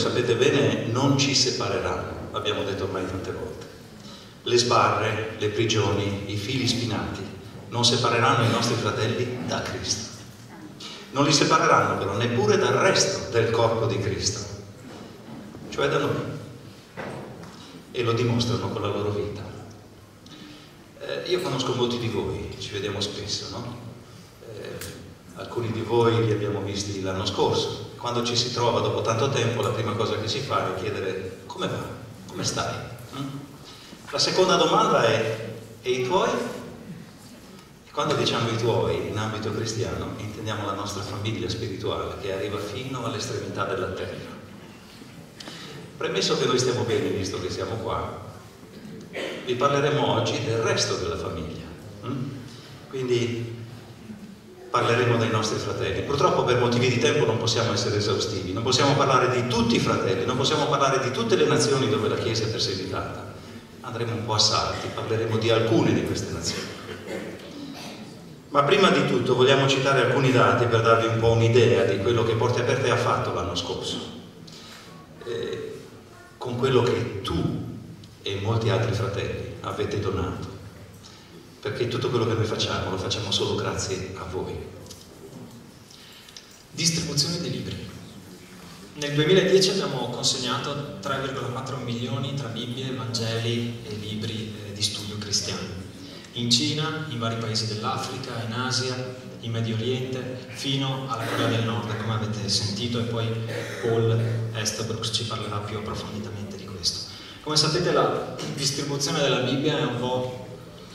sapete bene, non ci separeranno, abbiamo detto ormai tante volte. Le sbarre, le prigioni, i fili spinati non separeranno i nostri fratelli da Cristo. Non li separeranno però neppure dal resto del corpo di Cristo, cioè da noi. E lo dimostrano con la loro vita. Io conosco molti di voi, ci vediamo spesso, no? Alcuni di voi li abbiamo visti l'anno scorso. Quando ci si trova dopo tanto tempo, la prima cosa che si fa è chiedere: come va? Come stai? La seconda domanda è: e i tuoi? E quando diciamo i tuoi in ambito cristiano intendiamo la nostra famiglia spirituale che arriva fino all'estremità della terra. Premesso che noi stiamo bene, visto che siamo qua, vi parleremo oggi del resto della famiglia. Quindi parleremo dei nostri fratelli. Purtroppo per motivi di tempo non possiamo essere esaustivi, non possiamo parlare di tutti i fratelli, non possiamo parlare di tutte le nazioni dove la Chiesa è perseguitata. Andremo un po' a salti, parleremo di alcune di queste nazioni. Ma prima di tutto vogliamo citare alcuni dati per darvi un po' un'idea di quello che Porte Aperte ha fatto l'anno scorso, con quello che tu e molti altri fratelli avete donato, perché tutto quello che noi facciamo lo facciamo solo grazie a voi. Distribuzione dei libri. Nel 2010 abbiamo consegnato 3,4 milioni tra Bibbie, Vangeli e libri di studio cristiani. In Cina, in vari paesi dell'Africa, in Asia, in Medio Oriente, fino alla Corea del Nord, come avete sentito, e poi Paul Estabrook ci parlerà più approfonditamente di questo. Come sapete, la distribuzione della Bibbia è un po'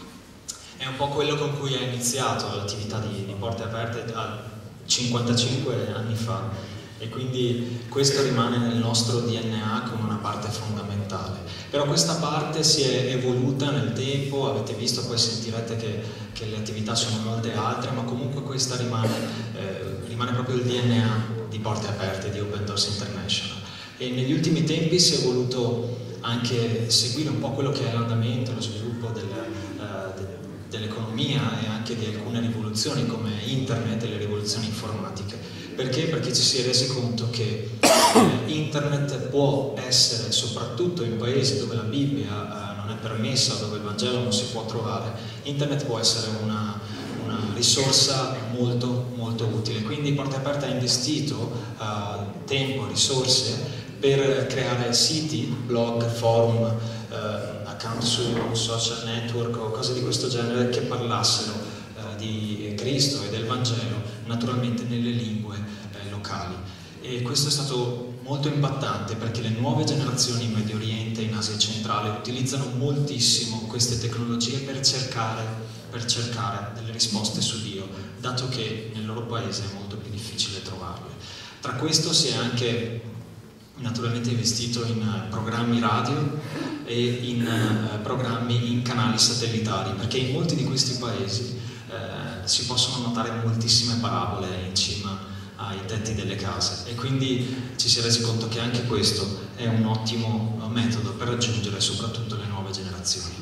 quello con cui è iniziato l'attività di Porte Aperte 55 anni fa, e quindi questo rimane nel nostro DNA come una parte fondamentale. Però questa parte si è evoluta nel tempo, avete visto, poi sentirete che le attività sono molte altre, ma comunque questa rimane proprio il DNA di Porte Aperte, di Open Doors International. E negli ultimi tempi si è voluto anche seguire un po' quello che è l'andamento, lo sviluppo dell'economia e anche di alcune rivoluzioni come internet e le rivoluzioni informatiche. Perché? Perché ci si è resi conto che internet può essere, soprattutto in paesi dove la Bibbia non è permessa, dove il Vangelo non si può trovare, internet può essere una risorsa molto molto utile. Quindi Porte Aperte ha investito tempo, risorse per creare siti, blog, forum, account su social network o cose di questo genere che parlassero di Cristo e del Vangelo, naturalmente nelle lingue locali. E questo è stato molto impattante perché le nuove generazioni in Medio Oriente e in Asia centrale utilizzano moltissimo queste tecnologie per cercare delle risposte su Dio, dato che nel loro paese è molto più difficile trovarle. Tra questo si è anche naturalmente investito in programmi radio e in programmi in canali satellitari, perché in molti di questi paesi si possono notare moltissime parabole in cima ai tetti delle case, e quindi ci si è resi conto che anche questo è un ottimo metodo per raggiungere soprattutto le nuove generazioni.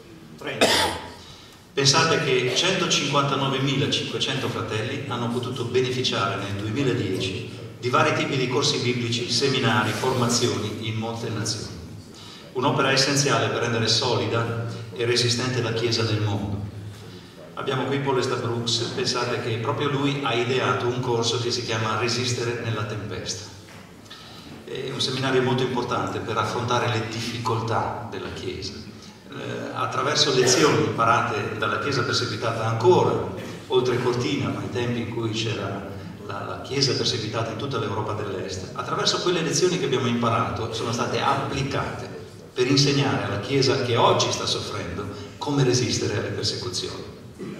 Pensate che 159.500 fratelli hanno potuto beneficiare nel 2010 di vari tipi di corsi biblici, seminari, formazioni in molte nazioni. Un'opera essenziale per rendere solida e resistente la Chiesa nel mondo. Abbiamo qui Paul Estabrook, pensate che proprio lui ha ideato un corso che si chiama Resistere nella tempesta. È un seminario molto importante per affrontare le difficoltà della Chiesa. Attraverso lezioni imparate dalla Chiesa perseguitata ancora oltre Cortina, ai tempi in cui c'era la Chiesa perseguitata in tutta l'Europa dell'Est, attraverso quelle lezioni che abbiamo imparato sono state applicate per insegnare alla Chiesa che oggi sta soffrendo come resistere alle persecuzioni.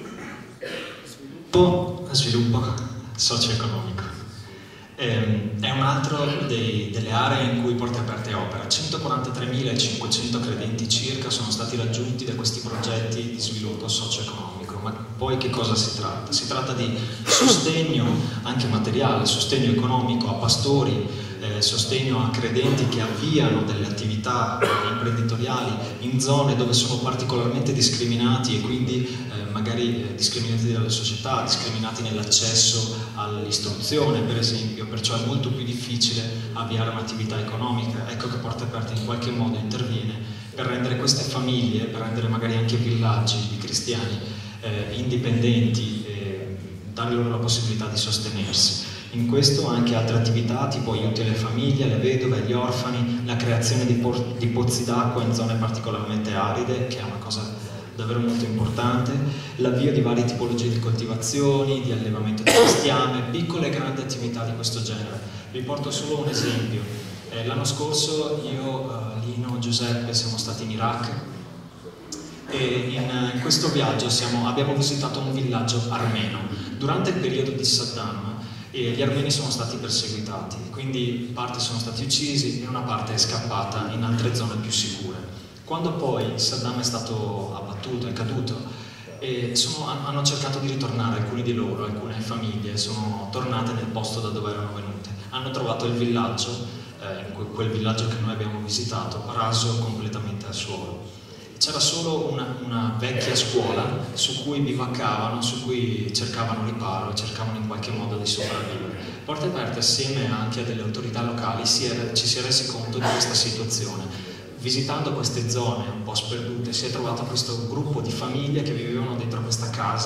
Sviluppo socio-economico è un altro delle aree in cui Porte Aperte opera. 143.500 credenti circa sono stati raggiunti da questi progetti di sviluppo socio-economico. Ma poi che cosa si tratta? Si tratta di sostegno anche materiale, sostegno economico a pastori, sostegno a credenti che avviano delle attività imprenditoriali in zone dove sono particolarmente discriminati e quindi magari discriminati dalle società, discriminati nell'accesso all'istruzione, per esempio, perciò è molto più difficile avviare un'attività economica. Ecco che Porte Aperte in qualche modo interviene per rendere queste famiglie, per rendere magari anche villaggi di cristiani indipendenti, dare loro la possibilità di sostenersi. In questo anche altre attività tipo aiuti alle famiglie, alle vedove, agli orfani, la creazione di pozzi d'acqua in zone particolarmente aride, che è una cosa davvero molto importante, l'avvio di varie tipologie di coltivazioni, di allevamento di bestiame, piccole e grandi attività di questo genere. Vi porto solo un esempio. L'anno scorso io, Lino, Giuseppe siamo stati in Iraq e in questo viaggio abbiamo visitato un villaggio armeno. Durante il periodo di Saddam gli armeni sono stati perseguitati, quindi parte sono stati uccisi e una parte è scappata in altre zone più sicure. Quando poi Saddam è stato abbattuto, è caduto, hanno cercato di ritornare, alcuni di loro, alcune famiglie sono tornate nel posto da dove erano venute. Hanno trovato il villaggio, quel villaggio che noi abbiamo visitato, raso completamente al suolo. C'era solo una vecchia scuola su cui bivaccavano, su cui cercavano riparo e cercavano in qualche modo di sopravvivere. Porte Aperte, assieme anche a delle autorità locali, ci si è resi conto di questa situazione. Visitando queste zone un po' sperdute si è trovato questo gruppo di famiglie che vivevano dentro questa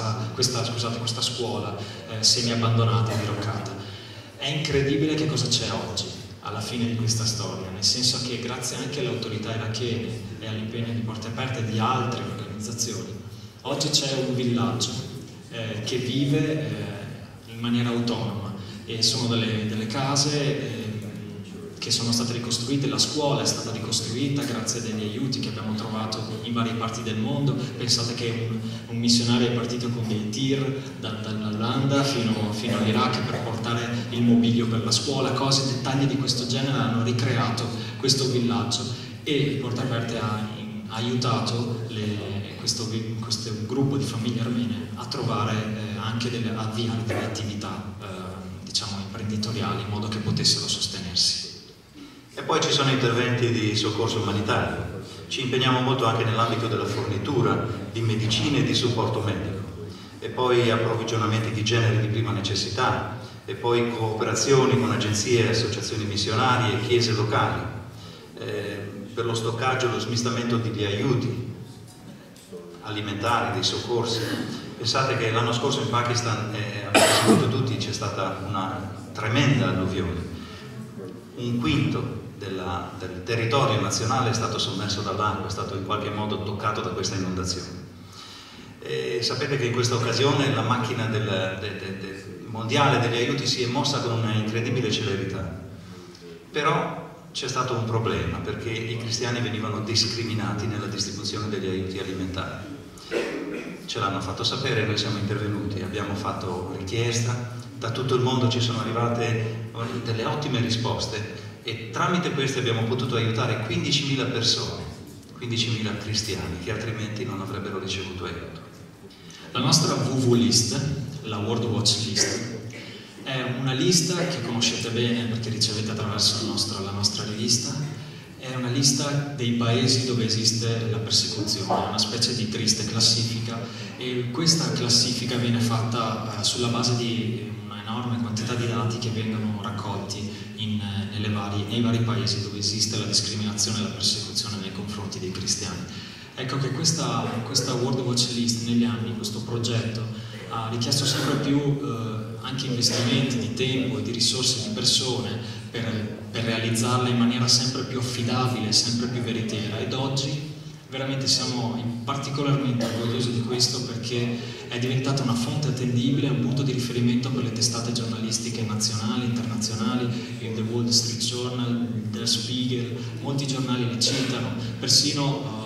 scuola semi-abbandonata e diroccata. È incredibile che cosa c'è oggi alla fine di questa storia, nel senso che grazie anche alle autorità irachene e all'impegno di Porte Aperte e di altre organizzazioni, oggi c'è un villaggio che vive in maniera autonoma e sono delle case che sono state ricostruite, la scuola è stata ricostruita grazie a degli aiuti che abbiamo trovato in varie parti del mondo. Pensate che un missionario è partito con dei tir dall'Olanda fino all'Iraq per portare il mobilio per la scuola, dettagli di questo genere hanno ricreato questo villaggio e Porte Aperte ha aiutato questo gruppo di famiglie armene a trovare anche avviare delle attività diciamo imprenditoriali in modo che potessero sostenersi. E poi ci sono interventi di soccorso umanitario. Ci impegniamo molto anche nell'ambito della fornitura di medicine e di supporto medico. E poi approvvigionamenti di generi di prima necessità. E poi cooperazioni con agenzie e associazioni missionarie e chiese locali. Per lo stoccaggio e lo smistamento degli aiuti alimentari, dei soccorsi. Pensate che l'anno scorso in Pakistan, abbiamo saputo tutti, c'è stata una tremenda alluvione. Un quinto del territorio nazionale è stato sommerso dall'acqua, è stato in qualche modo toccato da questa inondazione. E sapete che in questa occasione la macchina mondiale degli aiuti si è mossa con una incredibile celerità. Però c'è stato un problema, perché i cristiani venivano discriminati nella distribuzione degli aiuti alimentari. Ce l'hanno fatto sapere, noi siamo intervenuti, abbiamo fatto richiesta, da tutto il mondo ci sono arrivate delle ottime risposte e tramite queste abbiamo potuto aiutare 15.000 persone, 15.000 cristiani che altrimenti non avrebbero ricevuto aiuto. La nostra WW List, la World Watch List, è una lista che conoscete bene perché ricevete attraverso la nostra rivista. È una lista dei paesi dove esiste la persecuzione, una specie di triste classifica, e questa classifica viene fatta sulla base di una enorme quantità di dati che vengono raccolti nei vari paesi dove esiste la discriminazione e la persecuzione nei confronti dei cristiani. Ecco che questa World Watch List negli anni, questo progetto, ha richiesto sempre più anche investimenti di tempo e di risorse di persone per realizzarla in maniera sempre più affidabile, sempre più veritiera, ed oggi veramente siamo particolarmente orgogliosi di questo perché è diventata una fonte attendibile, un punto di riferimento per le testate giornalistiche nazionali, internazionali, il The Wall Street Journal, Der Spiegel, molti giornali la citano, persino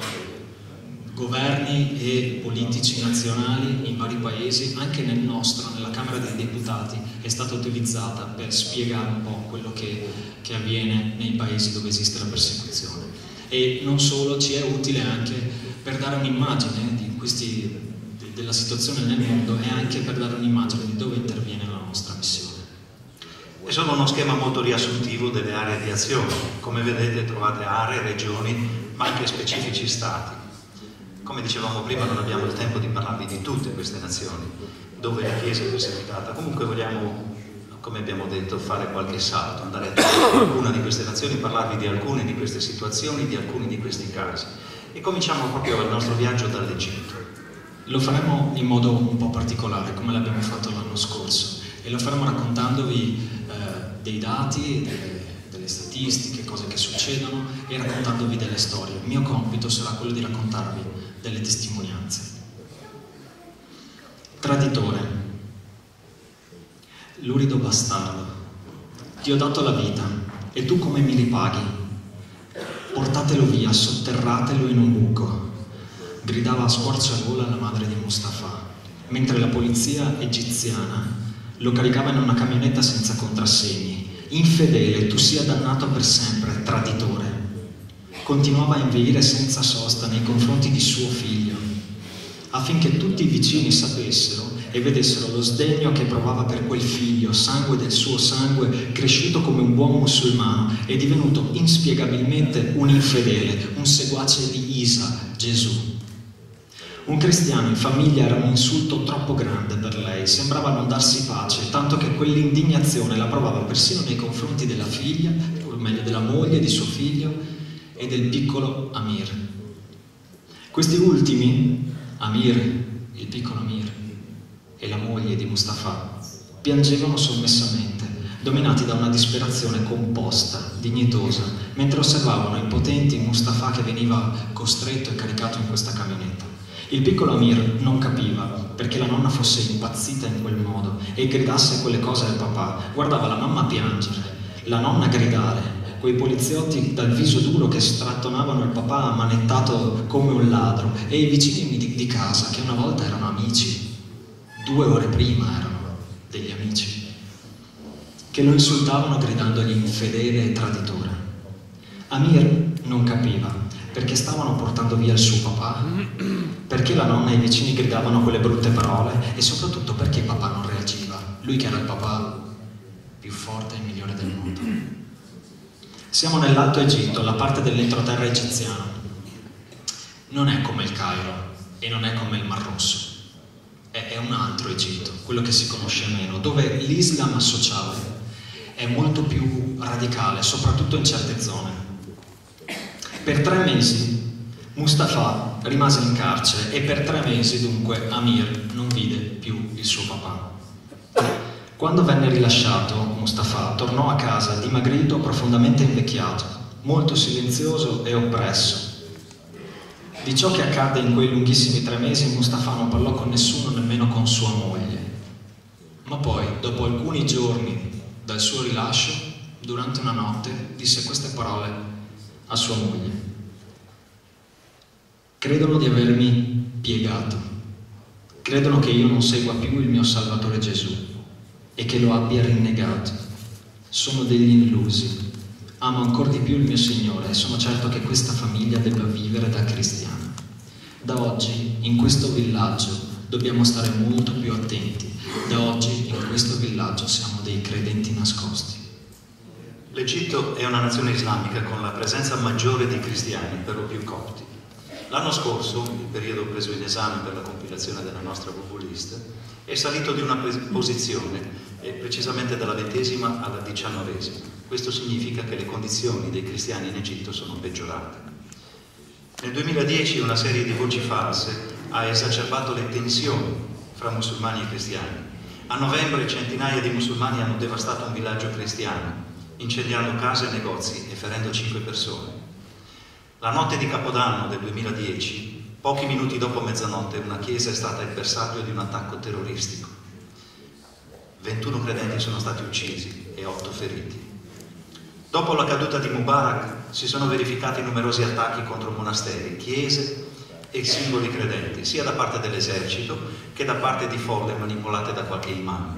governi e politici nazionali in vari paesi, anche nel nostro, nella Camera dei Deputati, è stata utilizzata per spiegare un po' quello che avviene nei paesi dove esiste la persecuzione. E non solo, ci è utile anche per dare un'immagine della situazione nel mondo e anche per dare un'immagine di dove interviene la nostra missione. È solo uno schema molto riassuntivo delle aree di azione. Come vedete trovate aree, regioni, ma anche specifici stati. Come dicevamo prima, non abbiamo il tempo di parlarvi di tutte queste nazioni, dove la Chiesa è perseguitata. Comunque vogliamo come abbiamo detto, fare qualche salto, andare a trovare qualcuna di queste nazioni, parlarvi di alcune di queste situazioni, di alcuni di questi casi. E cominciamo proprio il nostro viaggio dall'Egitto. Lo faremo in modo un po' particolare, come l'abbiamo fatto l'anno scorso, e lo faremo raccontandovi dei dati, delle statistiche, cose che succedono, e raccontandovi delle storie. Il mio compito sarà quello di raccontarvi delle testimonianze. Traditore. Lurido bastardo, ti ho dato la vita e tu come mi ripaghi? Portatelo via, sotterratelo in un buco, gridava a squarciagola la madre di Mustafa, mentre la polizia egiziana lo caricava in una camionetta senza contrassegni. Infedele, tu sia dannato per sempre, traditore. Continuava a inveire senza sosta nei confronti di suo figlio, affinché tutti i vicini sapessero e vedessero lo sdegno che provava per quel figlio, sangue del suo sangue, cresciuto come un buon musulmano e divenuto inspiegabilmente un infedele, un seguace di Isa, Gesù. Un cristiano in famiglia era un insulto troppo grande per lei, sembrava non darsi pace, tanto che quell'indignazione la provava persino nei confronti della figlia, o meglio della moglie di suo figlio e del piccolo Amir. Questi ultimi, Amir, il piccolo Amir, e la moglie di Mustafa piangevano sommessamente, dominati da una disperazione composta, dignitosa, mentre osservavano impotenti Mustafa che veniva costretto e caricato in questa camionetta. Il piccolo Amir non capiva perché la nonna fosse impazzita in quel modo e gridasse quelle cose al papà. Guardava la mamma piangere, la nonna gridare, quei poliziotti dal viso duro che strattonavano il papà ammanettato come un ladro, e i vicini di casa che una volta erano amici, 2 ore prima erano degli amici, che lo insultavano gridandogli infedele e traditore. Amir non capiva perché stavano portando via il suo papà, perché la nonna e i vicini gridavano quelle brutte parole e soprattutto perché papà non reagiva, lui che era il papà più forte e migliore del mondo. Siamo nell'Alto Egitto, la parte dell'entroterra egiziano. Non è come il Cairo e non è come il Mar Rosso. È un altro Egitto, quello che si conosce meno, dove l'Islam sociale è molto più radicale, soprattutto in certe zone. Per 3 mesi Mustafa rimase in carcere e per 3 mesi dunque Amir non vide più il suo papà. Quando venne rilasciato, Mustafa tornò a casa dimagrito, profondamente invecchiato, molto silenzioso e oppresso. Di ciò che accadde in quei lunghissimi 3 mesi Mustafa non parlò con nessuno, nemmeno con sua moglie. Ma poi, dopo alcuni giorni dal suo rilascio, durante una notte, disse queste parole a sua moglie. Credono di avermi piegato, credono che io non segua più il mio Salvatore Gesù e che lo abbia rinnegato. Sono degli illusi. Amo ancora di più il mio Signore e sono certo che questa famiglia debba vivere da cristiana. Da oggi, in questo villaggio, dobbiamo stare molto più attenti. Da oggi, in questo villaggio, siamo dei credenti nascosti. L'Egitto è una nazione islamica con la presenza maggiore di cristiani, per lo più copti. L'anno scorso, il periodo preso in esame per la compilazione della nostra Wv List, è salito di una posizione, precisamente dalla 20ª alla 19ª. Questo significa che le condizioni dei cristiani in Egitto sono peggiorate. Nel 2010 una serie di voci false ha esacerbato le tensioni fra musulmani e cristiani. A novembre centinaia di musulmani hanno devastato un villaggio cristiano, incendiando case e negozi e ferendo 5 persone. La notte di Capodanno del 2010, pochi minuti dopo mezzanotte, una chiesa è stata il bersaglio di un attacco terroristico. 21 credenti sono stati uccisi e 8 feriti. Dopo la caduta di Mubarak si sono verificati numerosi attacchi contro monasteri, chiese e singoli credenti, sia da parte dell'esercito che da parte di folle manipolate da qualche imam.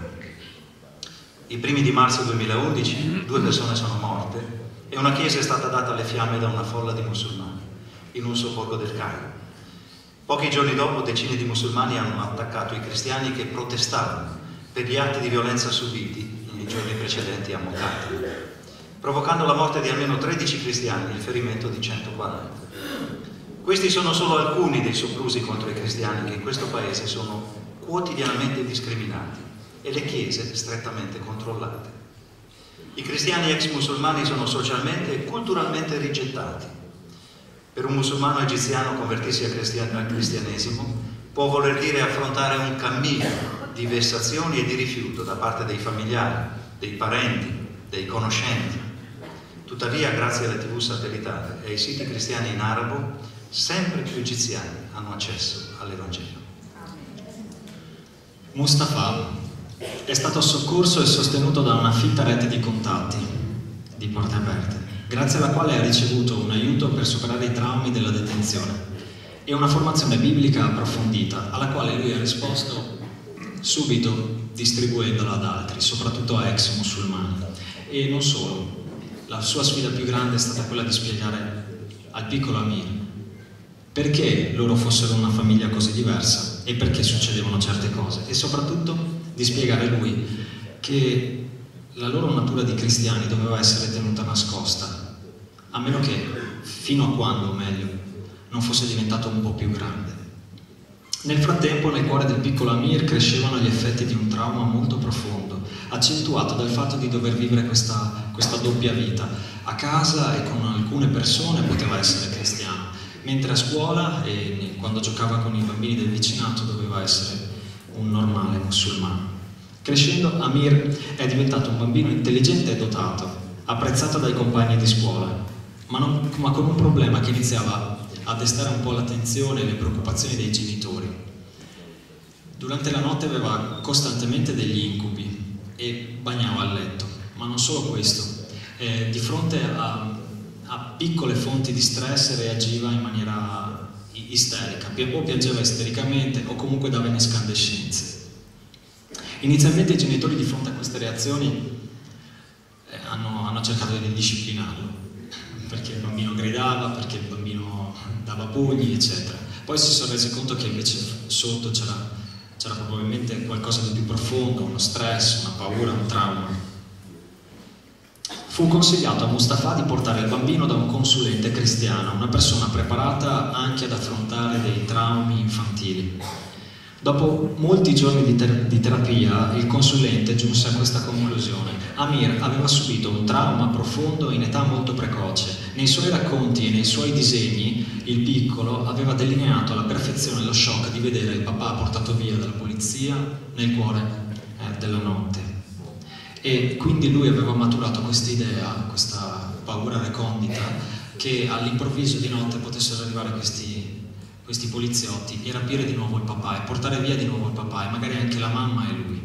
I primi di marzo 2011 2 persone sono morte e una chiesa è stata data alle fiamme da una folla di musulmani in un sobborgo del Cairo. Pochi giorni dopo decine di musulmani hanno attaccato i cristiani che protestavano per gli atti di violenza subiti nei giorni precedenti a Moccata, provocando la morte di almeno 13 cristiani e il ferimento di 140. Questi sono solo alcuni dei soprusi contro i cristiani che in questo paese sono quotidianamente discriminati e le chiese strettamente controllate. I cristiani ex musulmani sono socialmente e culturalmente rigettati. Per un musulmano egiziano convertirsi al cristianesimo può voler dire affrontare un cammino di vessazioni e di rifiuto da parte dei familiari, dei parenti, dei conoscenti. Tuttavia, grazie alle TV satellitari e ai siti cristiani in arabo, sempre più egiziani hanno accesso all'Evangelo. Mustafa è stato soccorso e sostenuto da una fitta rete di contatti, di porte aperte, grazie alla quale ha ricevuto un aiuto per superare i traumi della detenzione e una formazione biblica approfondita, alla quale lui ha risposto subito distribuendola ad altri, soprattutto a ex musulmani. E non solo, la sua sfida più grande è stata quella di spiegare al piccolo Amir perché loro fossero una famiglia così diversa e perché succedevano certe cose, e soprattutto di spiegare a lui che la loro natura di cristiani doveva essere tenuta nascosta, a meno che, fino a quando, o meglio, non fosse diventato un po' più grande. Nel frattempo, nel cuore del piccolo Amir crescevano gli effetti di un trauma molto profondo, accentuato dal fatto di dover vivere questa doppia vita. A casa e con alcune persone poteva essere cristiano, mentre a scuola e quando giocava con i bambini del vicinato doveva essere un normale musulmano. Crescendo, Amir è diventato un bambino intelligente e dotato, apprezzato dai compagni di scuola, ma con un problema che iniziava a destare un po' l'attenzione e le preoccupazioni dei genitori. Durante la notte aveva costantemente degli incubi e bagnava a letto, ma non solo questo. Di fronte a piccole fonti di stress reagiva in maniera isterica, o piangeva istericamente o comunque dava in escandescenze. Inizialmente i genitori, di fronte a queste reazioni, hanno cercato di disciplinarlo, perché il bambino gridava, perché il bambino dava pugni, eccetera. Poi si sono resi conto che invece sotto c'era probabilmente qualcosa di più profondo, uno stress, una paura, un trauma. Fu consigliato a Mustafa di portare il bambino da un consulente cristiano, una persona preparata anche ad affrontare dei traumi infantili. Dopo molti giorni di terapia, il consulente giunse a questa conclusione. Amir aveva subito un trauma profondo in età molto precoce. Nei suoi racconti e nei suoi disegni, il piccolo aveva delineato alla perfezione lo shock di vedere il papà portato via dalla polizia nel cuore della notte. E quindi lui aveva maturato questa idea, questa paura recondita, che all'improvviso di notte potessero arrivare questi poliziotti e rapire di nuovo il papà e portare via di nuovo il papà e magari anche la mamma e lui.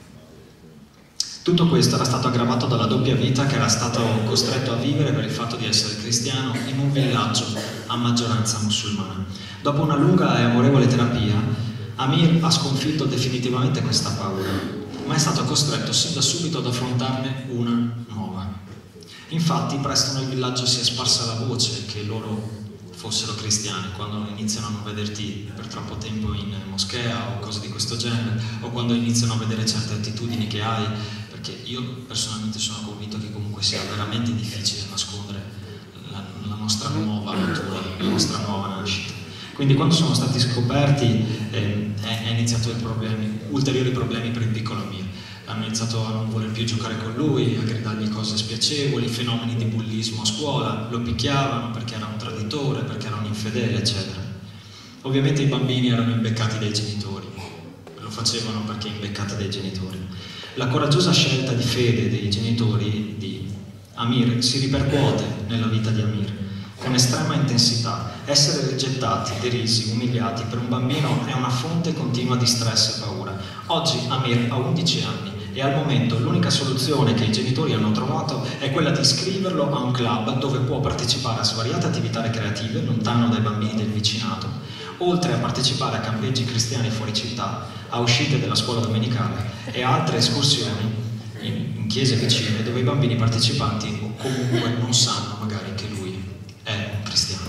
Tutto questo era stato aggravato dalla doppia vita che era stato costretto a vivere per il fatto di essere cristiano in un villaggio a maggioranza musulmana. Dopo una lunga e amorevole terapia, Amir ha sconfitto definitivamente questa paura, ma è stato costretto sin da subito ad affrontarne una nuova. Infatti presto nel villaggio si è sparsa la voce che loro fossero cristiani, quando iniziano a non vederti per troppo tempo in moschea o cose di questo genere, o quando iniziano a vedere certe attitudini che hai, perché io personalmente sono convinto che comunque sia veramente difficile nascondere la nostra nuova natura, la nostra nuova nascita. Quindi quando sono stati scoperti è iniziato ulteriori problemi per il piccolo Amir. Hanno iniziato a non voler più giocare con lui, a gridargli cose spiacevoli, fenomeni di bullismo a scuola, lo picchiavano perché era un traditore, perché era un infedele, eccetera. Ovviamente i bambini erano imbeccati dai genitori, lo facevano perché imbeccati dai genitori. La coraggiosa scelta di fede dei genitori di Amir si ripercuote nella vita di Amir con estrema intensità. Essere rigettati, derisi, umiliati per un bambino è una fonte continua di stress e paura. Oggi Amir ha 11 anni e al momento l'unica soluzione che i genitori hanno trovato è quella di iscriverlo a un club dove può partecipare a svariate attività recreative lontano dai bambini del vicinato, oltre a partecipare a campeggi cristiani fuori città, a uscite della scuola domenicale e a altre escursioni in chiese vicine dove i bambini partecipanti comunque non sanno magari che lui è un cristiano.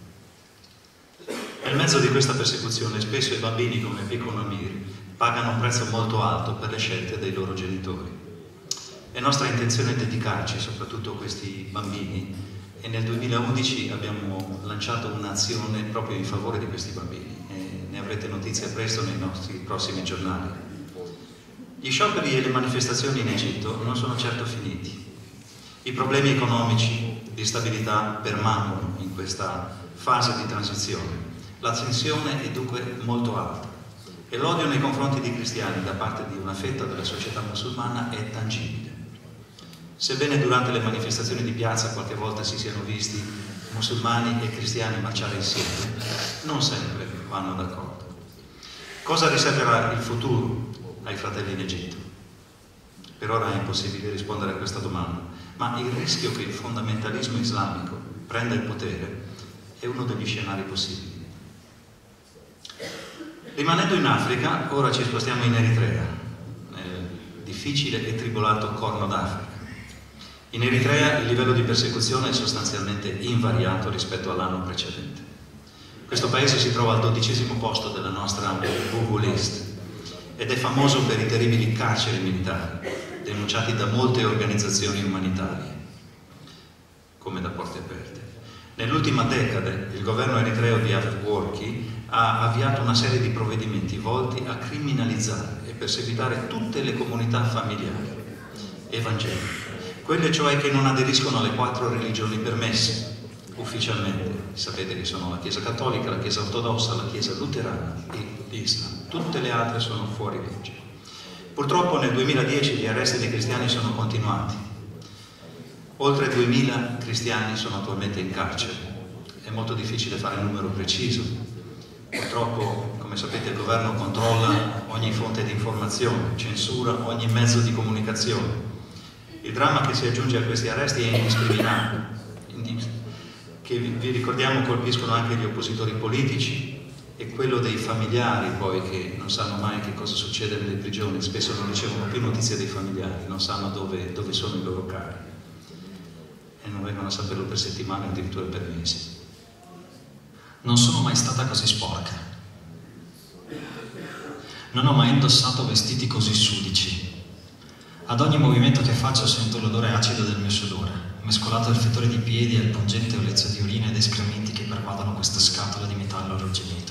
Nel mezzo di questa persecuzione spesso i bambini come piccolo Amir pagano un prezzo molto alto per le scelte dei loro genitori. È nostra intenzione dedicarci soprattutto a questi bambini e nel 2011 abbiamo lanciato un'azione proprio in favore di questi bambini e ne avrete notizia presto nei nostri prossimi giornali. Gli scioperi e le manifestazioni in Egitto non sono certo finiti. I problemi economici di stabilità permangono in questa fase di transizione. La tensione è dunque molto alta e l'odio nei confronti dei cristiani da parte di una fetta della società musulmana è tangibile. Sebbene durante le manifestazioni di piazza qualche volta si siano visti musulmani e cristiani marciare insieme, non sempre vanno d'accordo. Cosa riserverà il futuro ai fratelli in Egitto? Per ora è impossibile rispondere a questa domanda, ma il rischio che il fondamentalismo islamico prenda il potere è uno degli scenari possibili. Rimanendo in Africa, ora ci spostiamo in Eritrea, nel difficile e tribolato Corno d'Africa. In Eritrea il livello di persecuzione è sostanzialmente invariato rispetto all'anno precedente. Questo paese si trova al 12° posto della nostra WW List ed è famoso per i terribili carceri militari, denunciati da molte organizzazioni umanitarie, come da Porte Aperte. Nell'ultima decade il governo eritreo di Afwerki ha avviato una serie di provvedimenti volti a criminalizzare e perseguitare tutte le comunità familiari evangeliche, quelle cioè che non aderiscono alle 4 religioni permesse ufficialmente. Sapete che sono la Chiesa Cattolica, la Chiesa Ortodossa, la Chiesa Luterana e l'Islam. Tutte le altre sono fuori legge. Purtroppo nel 2010 gli arresti dei cristiani sono continuati. Oltre 2000 cristiani sono attualmente in carcere. È molto difficile fare un numero preciso. Purtroppo, come sapete, il governo controlla ogni fonte di informazione, censura ogni mezzo di comunicazione. Il dramma che si aggiunge a questi arresti è indiscriminato, che vi ricordiamo colpiscono anche gli oppositori politici e quello dei familiari poi che non sanno mai che cosa succede nelle prigioni, spesso non ricevono più notizie dei familiari, non sanno dove sono i loro cari e non vengono a saperlo per settimane o addirittura per mesi. Non sono mai stata così sporca. Non ho mai indossato vestiti così sudici. Ad ogni movimento che faccio sento l'odore acido del mio sudore, mescolato al fetore di piedi e al pungente olezzo di urina ed escrementi che pervadono questa scatola di metallo arrugginito.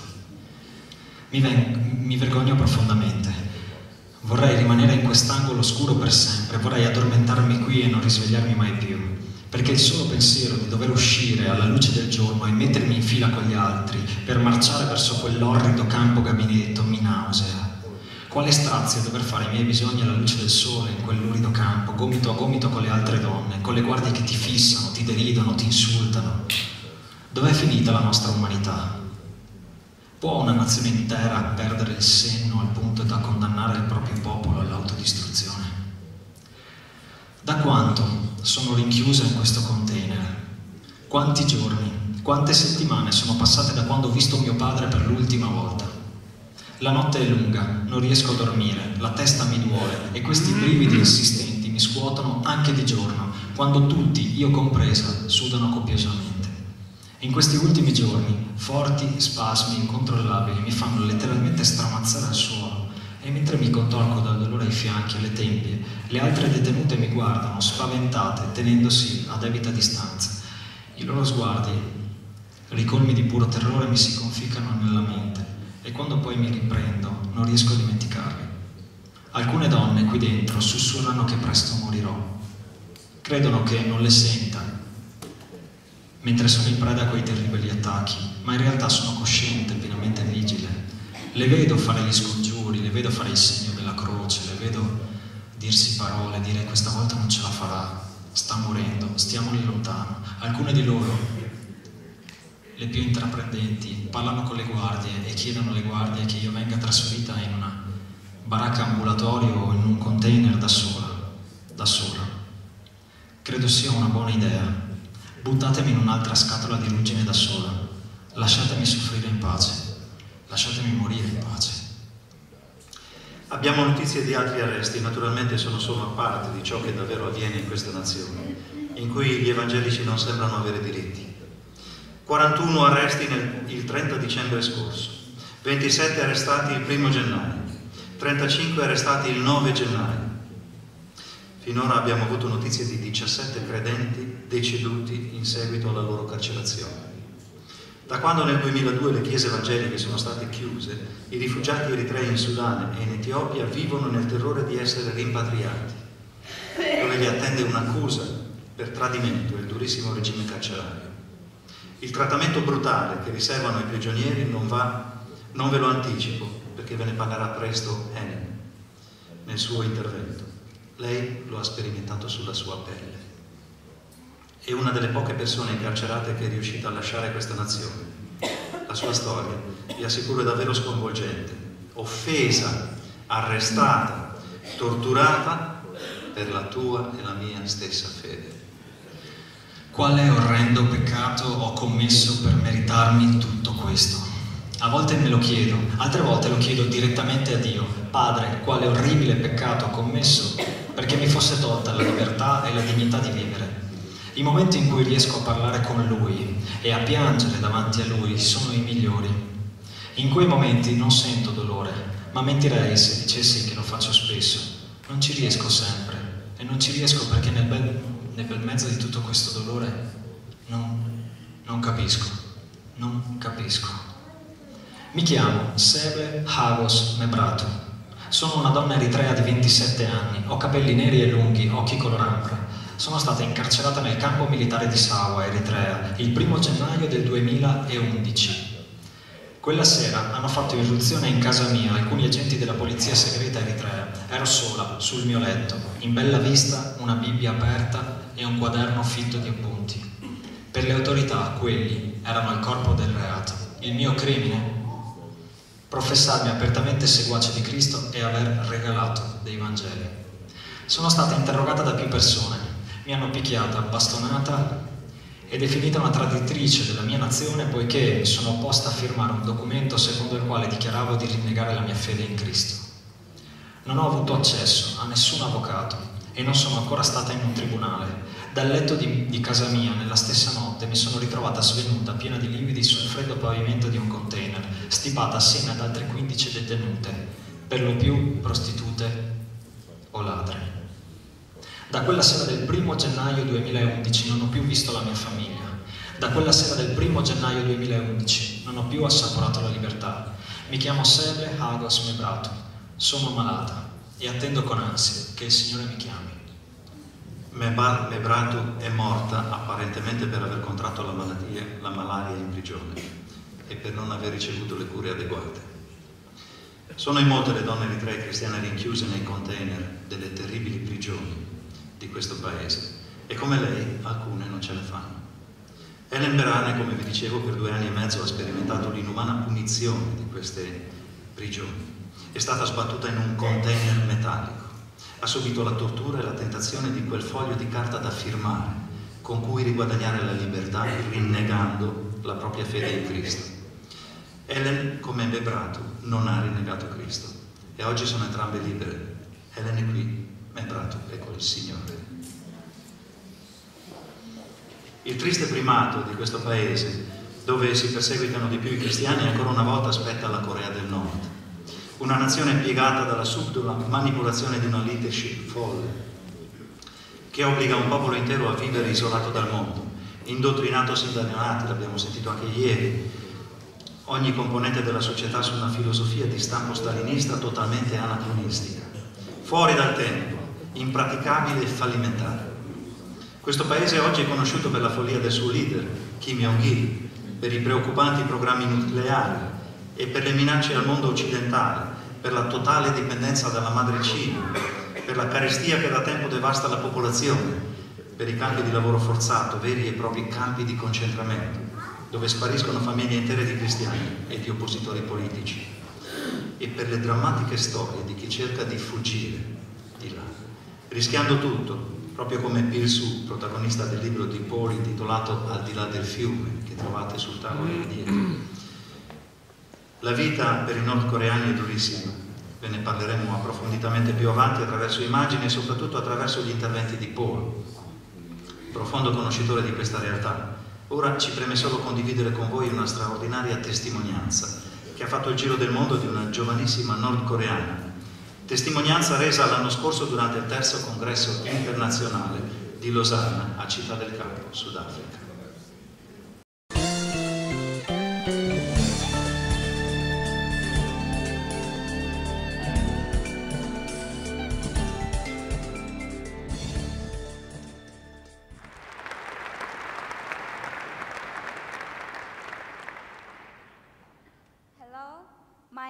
Mi vergogno profondamente. Vorrei rimanere in quest'angolo oscuro per sempre, vorrei addormentarmi qui e non risvegliarmi mai più, perché il solo pensiero di dover uscire alla luce del giorno e mettermi in fila con gli altri per marciare verso quell'orrido campo gabinetto mi nausea. Quale strazio dover fare i miei bisogni alla luce del sole in quell'urido campo, gomito a gomito con le altre donne, con le guardie che ti fissano, ti deridono, ti insultano. Dov'è finita la nostra umanità? Può una nazione intera perdere il senno al punto da condannare il proprio popolo all'autodistruzione? Da quanto sono rinchiusa in questo container? Quanti giorni, quante settimane sono passate da quando ho visto mio padre per l'ultima volta? La notte è lunga, non riesco a dormire, la testa mi duole e questi brividi insistenti mi scuotono anche di giorno, quando tutti, io compresa, sudano copiosamente. In questi ultimi giorni, forti spasmi incontrollabili mi fanno letteralmente stramazzare al suolo e mentre mi contorco dal dolore ai fianchi e alle tempie, le altre detenute mi guardano, spaventate, tenendosi a debita distanza. I loro sguardi, ricolmi di puro terrore, mi si conficcano nella mente. E quando poi mi riprendo non riesco a dimenticarli. Alcune donne qui dentro sussurrano che presto morirò. Credono che non le senta mentre sono in preda a quei terribili attacchi, ma in realtà sono cosciente, pienamente vigile. Le vedo fare gli scongiuri, le vedo fare il segno della croce, le vedo dirsi parole, dire questa volta non ce la farà, sta morendo, stiamone lontano. Alcune di loro, le più intraprendenti, parlano con le guardie e chiedono alle guardie che io venga trasferita in una baracca ambulatorio o in un container da sola. Credo sia una buona idea. Buttatemi in un'altra scatola di ruggine da sola. Lasciatemi soffrire in pace. Lasciatemi morire in pace. Abbiamo notizie di altri arresti, naturalmente sono solo parte di ciò che davvero avviene in questa nazione, in cui gli evangelici non sembrano avere diritti. 41 arresti il 30 dicembre scorso, 27 arrestati il 1 gennaio, 35 arrestati il 9 gennaio. Finora abbiamo avuto notizie di 17 credenti deceduti in seguito alla loro carcerazione. Da quando nel 2002 le chiese evangeliche sono state chiuse, i rifugiati eritrei in Sudan e in Etiopia vivono nel terrore di essere rimpatriati, dove li attende un'accusa per tradimento e il durissimo regime carcerario. Il trattamento brutale che riservano ai prigionieri non ve lo anticipo, perché ve ne parlerà presto Helen nel suo intervento. Lei lo ha sperimentato sulla sua pelle. È una delle poche persone incarcerate che è riuscita a lasciare questa nazione. La sua storia, vi assicuro, è davvero sconvolgente. Offesa, arrestata, torturata per la tua e la mia stessa fede. Quale orrendo peccato ho commesso per meritarmi tutto questo? A volte me lo chiedo, altre volte lo chiedo direttamente a Dio. Padre, quale orribile peccato ho commesso perché mi fosse tolta la libertà e la dignità di vivere? I momenti in cui riesco a parlare con Lui e a piangere davanti a Lui sono i migliori. In quei momenti non sento dolore, ma mentirei se dicessi che lo faccio spesso. Non ci riesco sempre, e non ci riesco perché nel bel mezzo di tutto questo dolore non capisco. Mi chiamo Sebe Hagos Mebratu. Sono una donna eritrea di 27 anni, ho capelli neri e lunghi, occhi color ambra. Sono stata incarcerata nel campo militare di Sawa, Eritrea, il 1° gennaio del 2011. Quella sera hanno fatto irruzione in casa mia alcuni agenti della polizia segreta eritrea. Ero sola, sul mio letto, in bella vista, una Bibbia aperta e un quaderno fitto di appunti. Per le autorità, quelli erano il corpo del reato. Il mio crimine? Professarmi apertamente seguace di Cristo e aver regalato dei Vangeli. Sono stata interrogata da più persone. Mi hanno picchiata, bastonata e definita una traditrice della mia nazione poiché mi sono opposta a firmare un documento secondo il quale dichiaravo di rinnegare la mia fede in Cristo. Non ho avuto accesso a nessun avvocato e non sono ancora stata in un tribunale. Dal letto di casa mia, nella stessa notte, mi sono ritrovata svenuta, piena di lividi sul freddo pavimento di un container, stipata assieme ad altre 15 detenute, per lo più prostitute o ladre. Da quella sera del 1° gennaio 2011 non ho più visto la mia famiglia. Da quella sera del 1° gennaio 2011 non ho più assaporato la libertà. Mi chiamo Sebe Hagos Mebratu. Sono malata e attendo con ansia che il Signore mi chiami. Mebratu è morta apparentemente per aver contratto la malaria in prigione e per non aver ricevuto le cure adeguate. Sono in molte le donne eritree cristiane rinchiuse nei container delle terribili prigioni di questo paese e come lei alcune non ce la fanno. Helen Berhane, come vi dicevo, per 2 anni e mezzo ha sperimentato l'inumana punizione di queste prigioni. È stata sbattuta in un container metallico. Ha subito la tortura e la tentazione di quel foglio di carta da firmare con cui riguadagnare la libertà rinnegando la propria fede in Cristo. Helen, come Mebratu, non ha rinnegato Cristo e oggi sono entrambe libere. Helen è qui, Mebratu è col Signore. Il triste primato di questo paese, dove si perseguitano di più i cristiani, ancora una volta spetta alla Corea del Nord. Una nazione piegata dalla subdola manipolazione di una leadership folle, che obbliga un popolo intero a vivere isolato dal mondo, indottrinato sin da neonati, l'abbiamo sentito anche ieri, ogni componente della società su una filosofia di stampo stalinista totalmente anacronistica, fuori dal tempo, impraticabile e fallimentare. Questo paese oggi è conosciuto per la follia del suo leader, Kim Jong-il, per i preoccupanti programmi nucleari e per le minacce al mondo occidentale, per la totale dipendenza dalla madre Cina, per la carestia che da tempo devasta la popolazione, per i campi di lavoro forzato, veri e propri campi di concentramento, dove spariscono famiglie intere di cristiani e di oppositori politici, e per le drammatiche storie di chi cerca di fuggire di là, rischiando tutto, proprio come Pil Su, protagonista del libro di Paul intitolato Al di là del fiume, che trovate sul tavolo lì dietro. La vita per i nordcoreani è durissima, ve ne parleremo approfonditamente più avanti attraverso immagini e soprattutto attraverso gli interventi di Paul, profondo conoscitore di questa realtà. Ora ci preme solo condividere con voi una straordinaria testimonianza che ha fatto il giro del mondo di una giovanissima nordcoreana, testimonianza resa l'anno scorso durante il 3° congresso internazionale di Losanna a Città del Capo, Sudafrica.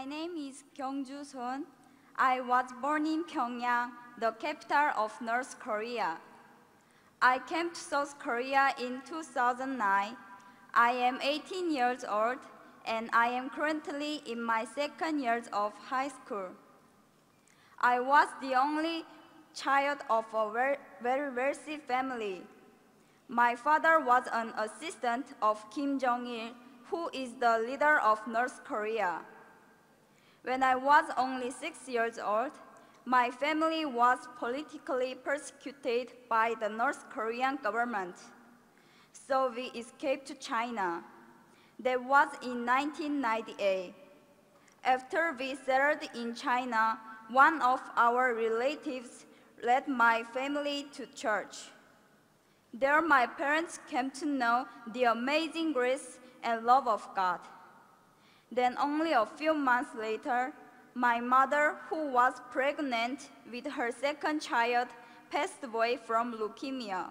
My name is Kyungju Son. I was born in Pyongyang, the capital of North Korea. I came to South Korea in 2009. I am 18 years old, and I am currently in my second year of high school. I was the only child of a very wealthy family. My father was an assistant of Kim Jong-il, who is the leader of North Korea. When I was only 6 years old, my family was politically persecuted by the North Korean government. So we escaped to China. That was in 1998. After we settled in China, one of our relatives led my family to church. There my parents came to know the amazing grace and love of God. Then only a few months later, my mother, who was pregnant with her second child, passed away from leukemia.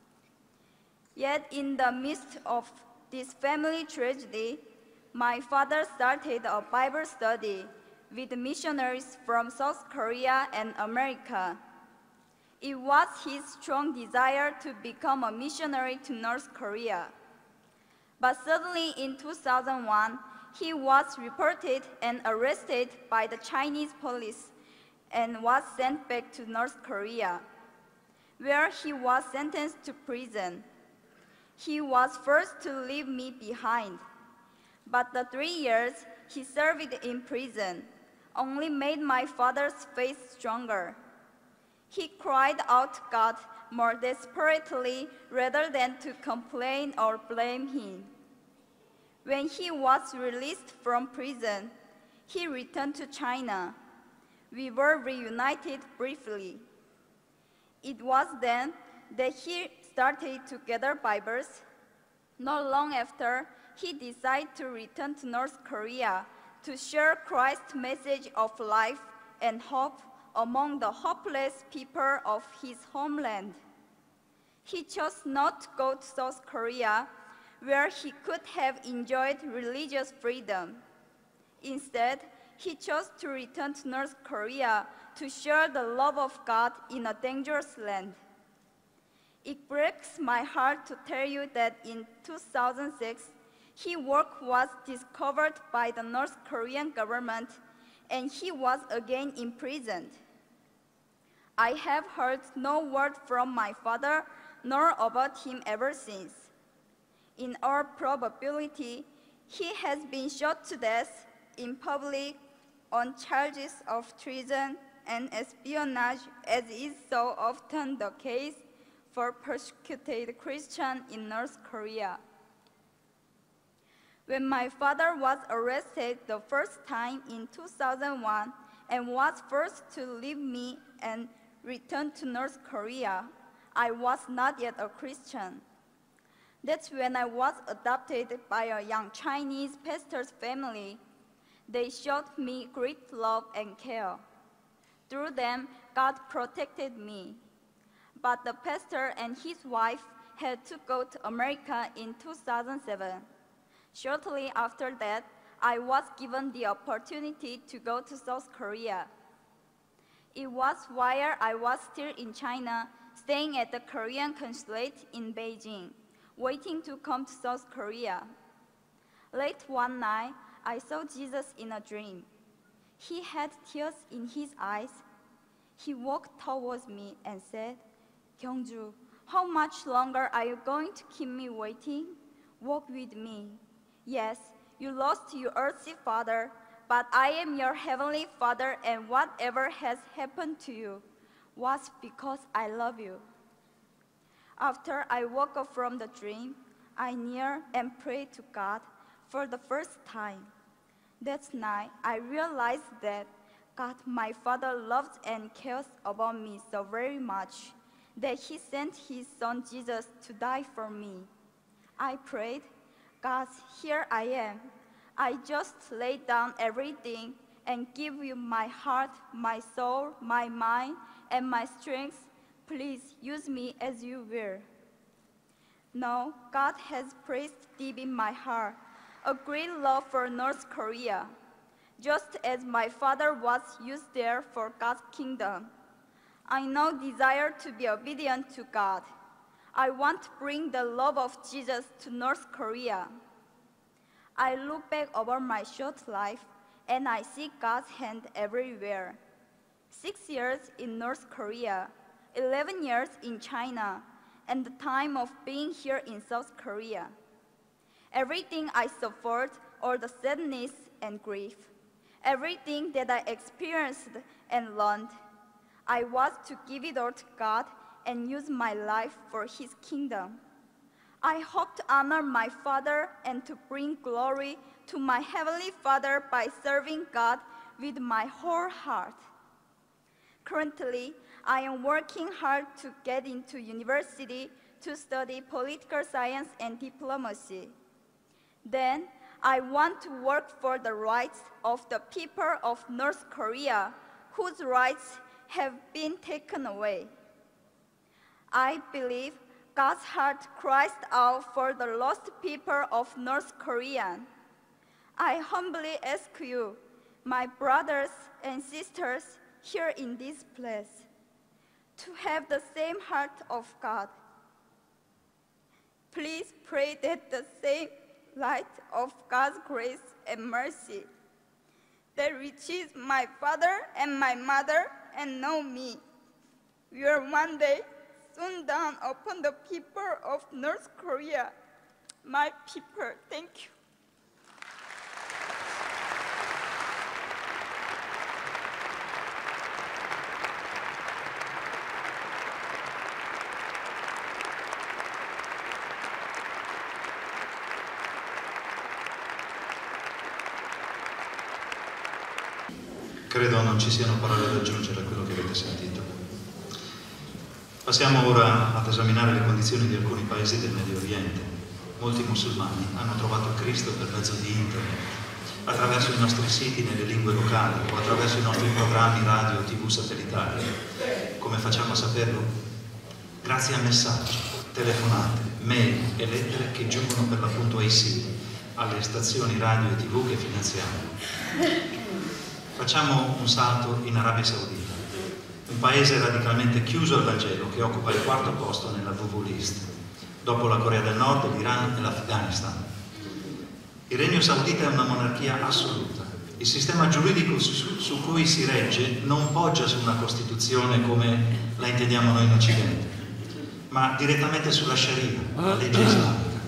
Yet in the midst of this family tragedy, my father started a Bible study with missionaries from South Korea and America. It was his strong desire to become a missionary to North Korea. But suddenly in 2001, he was reported and arrested by the Chinese police and was sent back to North Korea, where he was sentenced to prison. He was forced to leave me behind, but the 3 years he served in prison only made my father's faith stronger. He cried out to God more desperately rather than to complain or blame him. When he was released from prison, he returned to China. We were reunited briefly. It was then that he started to gather Bibles. Not long after, he decided to return to North Korea to share Christ's message of life and hope among the hopeless people of his homeland. He chose not to go to South Korea, where he could have enjoyed religious freedom. Instead, he chose to return to North Korea to share the love of God in a dangerous land. It breaks my heart to tell you that in 2006, his work was discovered by the North Korean government and he was again imprisoned. I have heard no word from my father nor about him ever since. In all probability, he has been shot to death in public on charges of treason and espionage, as is so often the case for persecuted Christians in North Korea. When my father was arrested the first time in 2001 and was forced to leave me and return to North Korea, I was not yet a Christian. That's when I was adopted by a young Chinese pastor's family. They showed me great love and care. Through them, God protected me. But the pastor and his wife had to go to America in 2007. Shortly after that, I was given the opportunity to go to South Korea. It was while I was still in China, staying at the Korean consulate in Beijing, waiting to come to South Korea. Late one night, I saw Jesus in a dream. He had tears in his eyes. He walked towards me and said, "Kyungju, how much longer are you going to keep me waiting? Walk with me. Yes, you lost your earthly father, but I am your heavenly Father, and whatever has happened to you was because I love you." After I woke up from the dream, I kneeled and prayed to God for the first time. That night, I realized that God, my Father, loves and cares about me so very much that He sent His Son Jesus to die for me. I prayed, "God, here I am. I just lay down everything and give you my heart, my soul, my mind, and my strength. Please use me as you will." Now, God has placed deep in my heart a great love for North Korea. just as my father was used there for God's kingdom. I now desire to be obedient to God. I want to bring the love of Jesus to North Korea. I look back over my short life and I see God's hand everywhere. 6 years in North Korea, 11 years in China, and the time of being here in South Korea. Everything I suffered, all the sadness and grief, everything that I experienced and learned, I was to give it all to God and use my life for His kingdom. I hope to honor my Father and to bring glory to my Heavenly Father by serving God with my whole heart. Currently, I am working hard to get into university to study political science and diplomacy. Then, I want to work for the rights of the people of North Korea, whose rights have been taken away. I believe God's heart cries out for the lost people of North Korea. I humbly ask you, my brothers and sisters here in this place, to have the same heart of God. Please pray that the same light of God's grace and mercy that reaches my father and my mother and know me will one day soon dawn upon the people of North Korea. My people, thank you. Credo non ci siano parole da aggiungere a quello che avete sentito. Passiamo ora ad esaminare le condizioni di alcuni paesi del Medio Oriente. Molti musulmani hanno trovato Cristo per mezzo di internet, attraverso i nostri siti nelle lingue locali o attraverso i nostri programmi radio o tv satellitari. Come facciamo a saperlo? Grazie a messaggi, telefonate, mail e lettere che giungono per l'appunto ai siti, alle stazioni radio e tv che finanziamo. Facciamo un salto in Arabia Saudita, un paese radicalmente chiuso al Vangelo che occupa il 4º posto nella WW List, dopo la Corea del Nord, l'Iran e l'Afghanistan. Il Regno Saudita è una monarchia assoluta. Il sistema giuridico su cui si regge non poggia su una Costituzione come la intendiamo noi in Occidente, ma direttamente sulla Sharia, la legge islamica.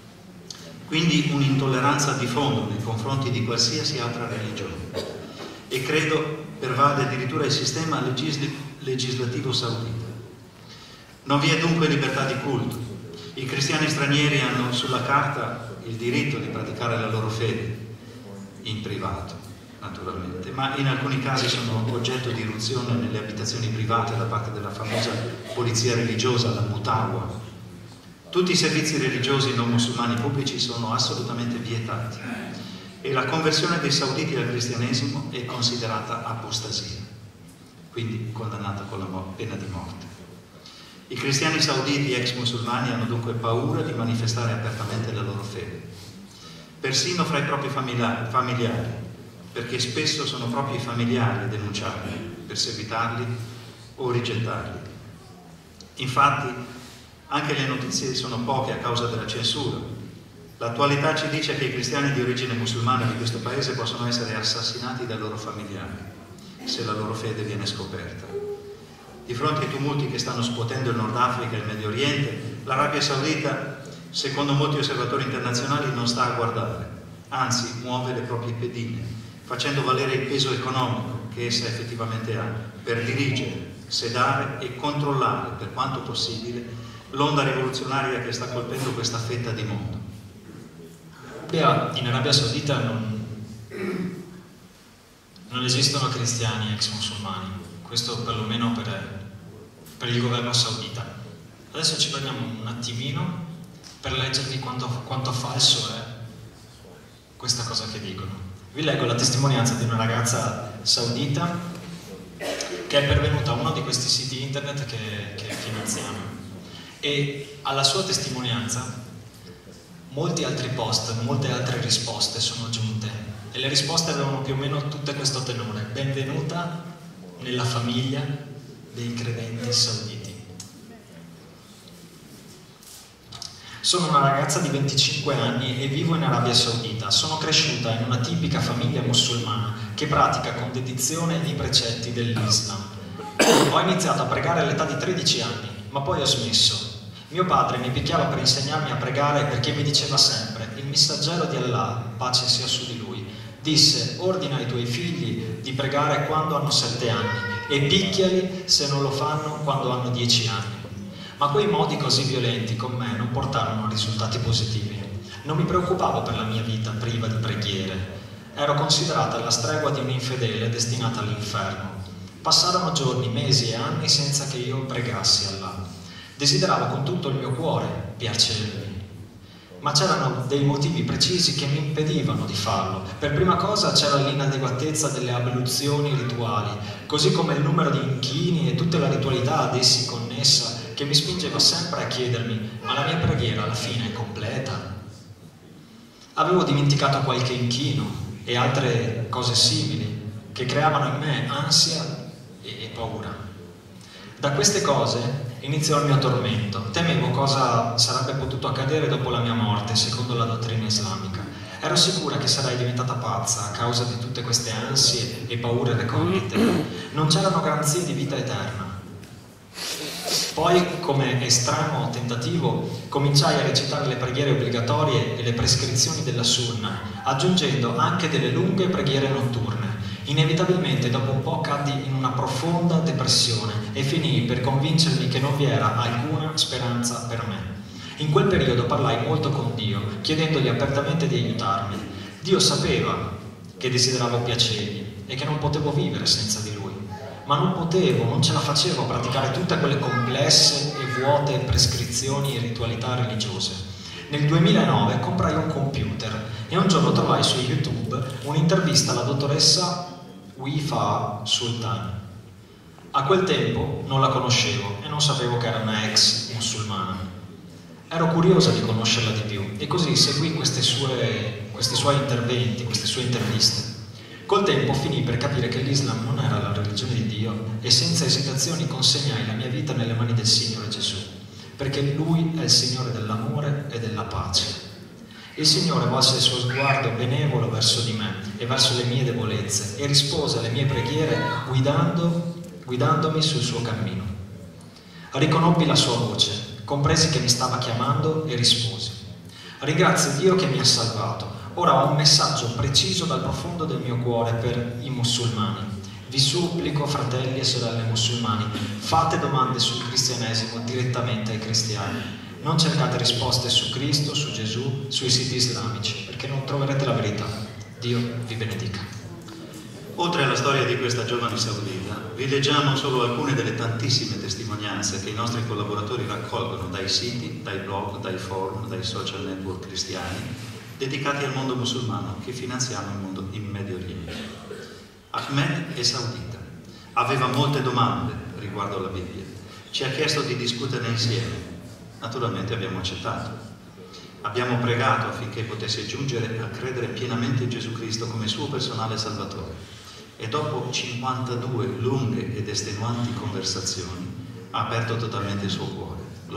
Quindi un'intolleranza di fondo nei confronti di qualsiasi altra religione. E credo pervade addirittura il sistema legislativo saudita. Non vi è dunque libertà di culto. I cristiani stranieri hanno sulla carta il diritto di praticare la loro fede, in privato naturalmente, ma in alcuni casi sono oggetto di irruzione nelle abitazioni private da parte della famosa polizia religiosa, la Mutawa. Tutti i servizi religiosi non musulmani pubblici sono assolutamente vietati. E la conversione dei sauditi al cristianesimo è considerata apostasia, quindi condannata con la pena di morte. I cristiani sauditi ex musulmani hanno dunque paura di manifestare apertamente la loro fede, persino fra i propri familiari, perché spesso sono proprio i familiari a denunciarli, perseguitarli o rigettarli. Infatti, anche le notizie sono poche a causa della censura. L'attualità ci dice che i cristiani di origine musulmana di questo paese possono essere assassinati dai loro familiari se la loro fede viene scoperta. Di fronte ai tumulti che stanno scuotendo il Nord Africa e il Medio Oriente, l'Arabia Saudita, secondo molti osservatori internazionali, non sta a guardare, anzi muove le proprie pedine, facendo valere il peso economico che essa effettivamente ha per dirigere, sedare e controllare per quanto possibile l'onda rivoluzionaria che sta colpendo questa fetta di mondo. In Arabia Saudita non esistono cristiani ex musulmani, questo perlomeno per il governo saudita. Adesso ci prendiamo un attimino per leggervi quanto falso è questa cosa che dicono. Vi leggo la testimonianza di una ragazza saudita che è pervenuta a uno di questi siti internet che finanziamo, e alla sua testimonianza molti altri post, molte altre risposte sono giunte, e E le risposte avevano più o meno tutte questo tenore: benvenuta nella famiglia dei credenti sauditi. Sono una ragazza di 25 anni e vivo in Arabia Saudita. Sono cresciuta in una tipica famiglia musulmana che pratica con dedizione i precetti dell'Islam. Ho iniziato a pregare all'età di 13 anni, ma poi ho smesso. Mio padre mi picchiava per insegnarmi a pregare perché mi diceva sempre: il messaggero di Allah, pace sia su di lui, disse: ordina ai tuoi figli di pregare quando hanno 7 anni e picchiali se non lo fanno quando hanno 10 anni. Ma quei modi così violenti con me non portarono a risultati positivi. Non mi preoccupavo per la mia vita priva di preghiere. Ero considerata la stregua di un infedele destinata all'inferno. Passarono giorni, mesi e anni senza che io pregassi Allah. Desideravo con tutto il mio cuore piacermi, ma c'erano dei motivi precisi che mi impedivano di farlo. Per prima cosa c'era l'inadeguatezza delle abluzioni rituali, così come il numero di inchini e tutta la ritualità ad essi connessa, che mi spingeva sempre a chiedermi: ma la mia preghiera alla fine è completa? Avevo dimenticato qualche inchino e altre cose simili che creavano in me ansia e paura. Da queste cose iniziò il mio tormento. Temevo cosa sarebbe potuto accadere dopo la mia morte, secondo la dottrina islamica. Ero sicura che sarei diventata pazza a causa di tutte queste ansie e paure recondite. Non c'erano garanzie di vita eterna. Poi, come estremo tentativo, cominciai a recitare le preghiere obbligatorie e le prescrizioni della sunna, aggiungendo anche delle lunghe preghiere notturne. Inevitabilmente dopo un po' caddi in una profonda depressione e finii per convincermi che non vi era alcuna speranza per me. In quel periodo parlai molto con Dio, chiedendogli apertamente di aiutarmi. Dio sapeva che desideravo piacergli e che non potevo vivere senza di lui, ma non ce la facevo a praticare tutte quelle complesse e vuote prescrizioni e ritualità religiose. Nel 2009 comprai un computer e un giorno trovai su YouTube un'intervista alla dottoressa Wifa Sultan. A quel tempo non la conoscevo e non sapevo che era una ex musulmana. Ero curiosa di conoscerla di più e così seguì questi suoi interventi, queste sue interviste. Col tempo finì per capire che l'Islam non era la religione di Dio e senza esitazioni consegnai la mia vita nelle mani del Signore Gesù, perché Lui è il Signore dell'amore e della pace. Il Signore volse il suo sguardo benevolo verso di me e verso le mie debolezze e rispose alle mie preghiere guidandomi sul suo cammino. Riconobbi la sua voce, compresi che mi stava chiamando e risposi: ringrazio Dio che mi ha salvato. Ora ho un messaggio preciso dal profondo del mio cuore per i musulmani. Vi supplico, fratelli e sorelle musulmani, fate domande sul cristianesimo direttamente ai cristiani. Non cercate risposte su Cristo, su Gesù, sui siti islamici, perché non troverete la verità. Dio vi benedica. Oltre alla storia di questa giovane saudita, vi leggiamo solo alcune delle tantissime testimonianze che i nostri collaboratori raccolgono dai siti, dai blog, dai forum, dai social network cristiani dedicati al mondo musulmano che finanziamo in Medio Oriente. Ahmed è saudita, aveva molte domande riguardo alla Bibbia, ci ha chiesto di discuterne insieme, naturalmente abbiamo accettato. Abbiamo pregato affinché potesse giungere a credere pienamente in Gesù Cristo come suo personale Salvatore e dopo 52 lunghe ed estenuanti conversazioni ha aperto totalmente il suo cuore.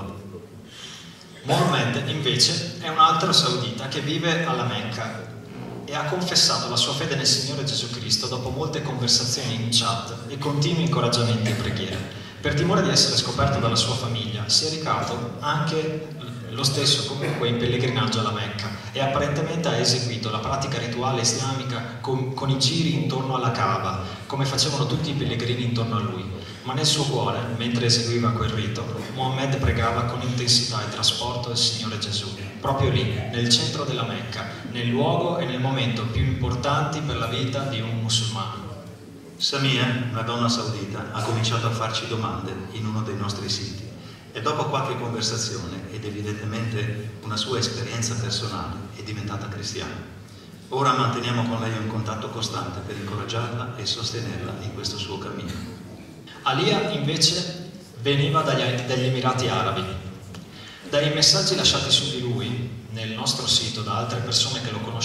Mohammed invece è un altro saudita che vive alla Mecca e ha confessato la sua fede nel Signore Gesù Cristo dopo molte conversazioni in chat e continui incoraggiamenti e preghiere. Per timore di essere scoperto dalla sua famiglia, si è recato anche lo stesso comunque in pellegrinaggio alla Mecca e apparentemente ha eseguito la pratica rituale islamica con i giri intorno alla Kaaba, come facevano tutti i pellegrini intorno a lui. Ma nel suo cuore, mentre eseguiva quel rito, Mohammed pregava con intensità il trasporto del Signore Gesù, proprio lì, nel centro della Mecca, nel luogo e nel momento più importanti per la vita di un musulmano. Samia, una donna saudita, ha cominciato a farci domande in uno dei nostri siti e dopo qualche conversazione ed evidentemente una sua esperienza personale è diventata cristiana. Ora manteniamo con lei un contatto costante per incoraggiarla e sostenerla in questo suo cammino. Alia invece veniva dagli Emirati Arabi. Dai messaggi lasciati su di lui nel nostro sito da altre persone che lo conoscevano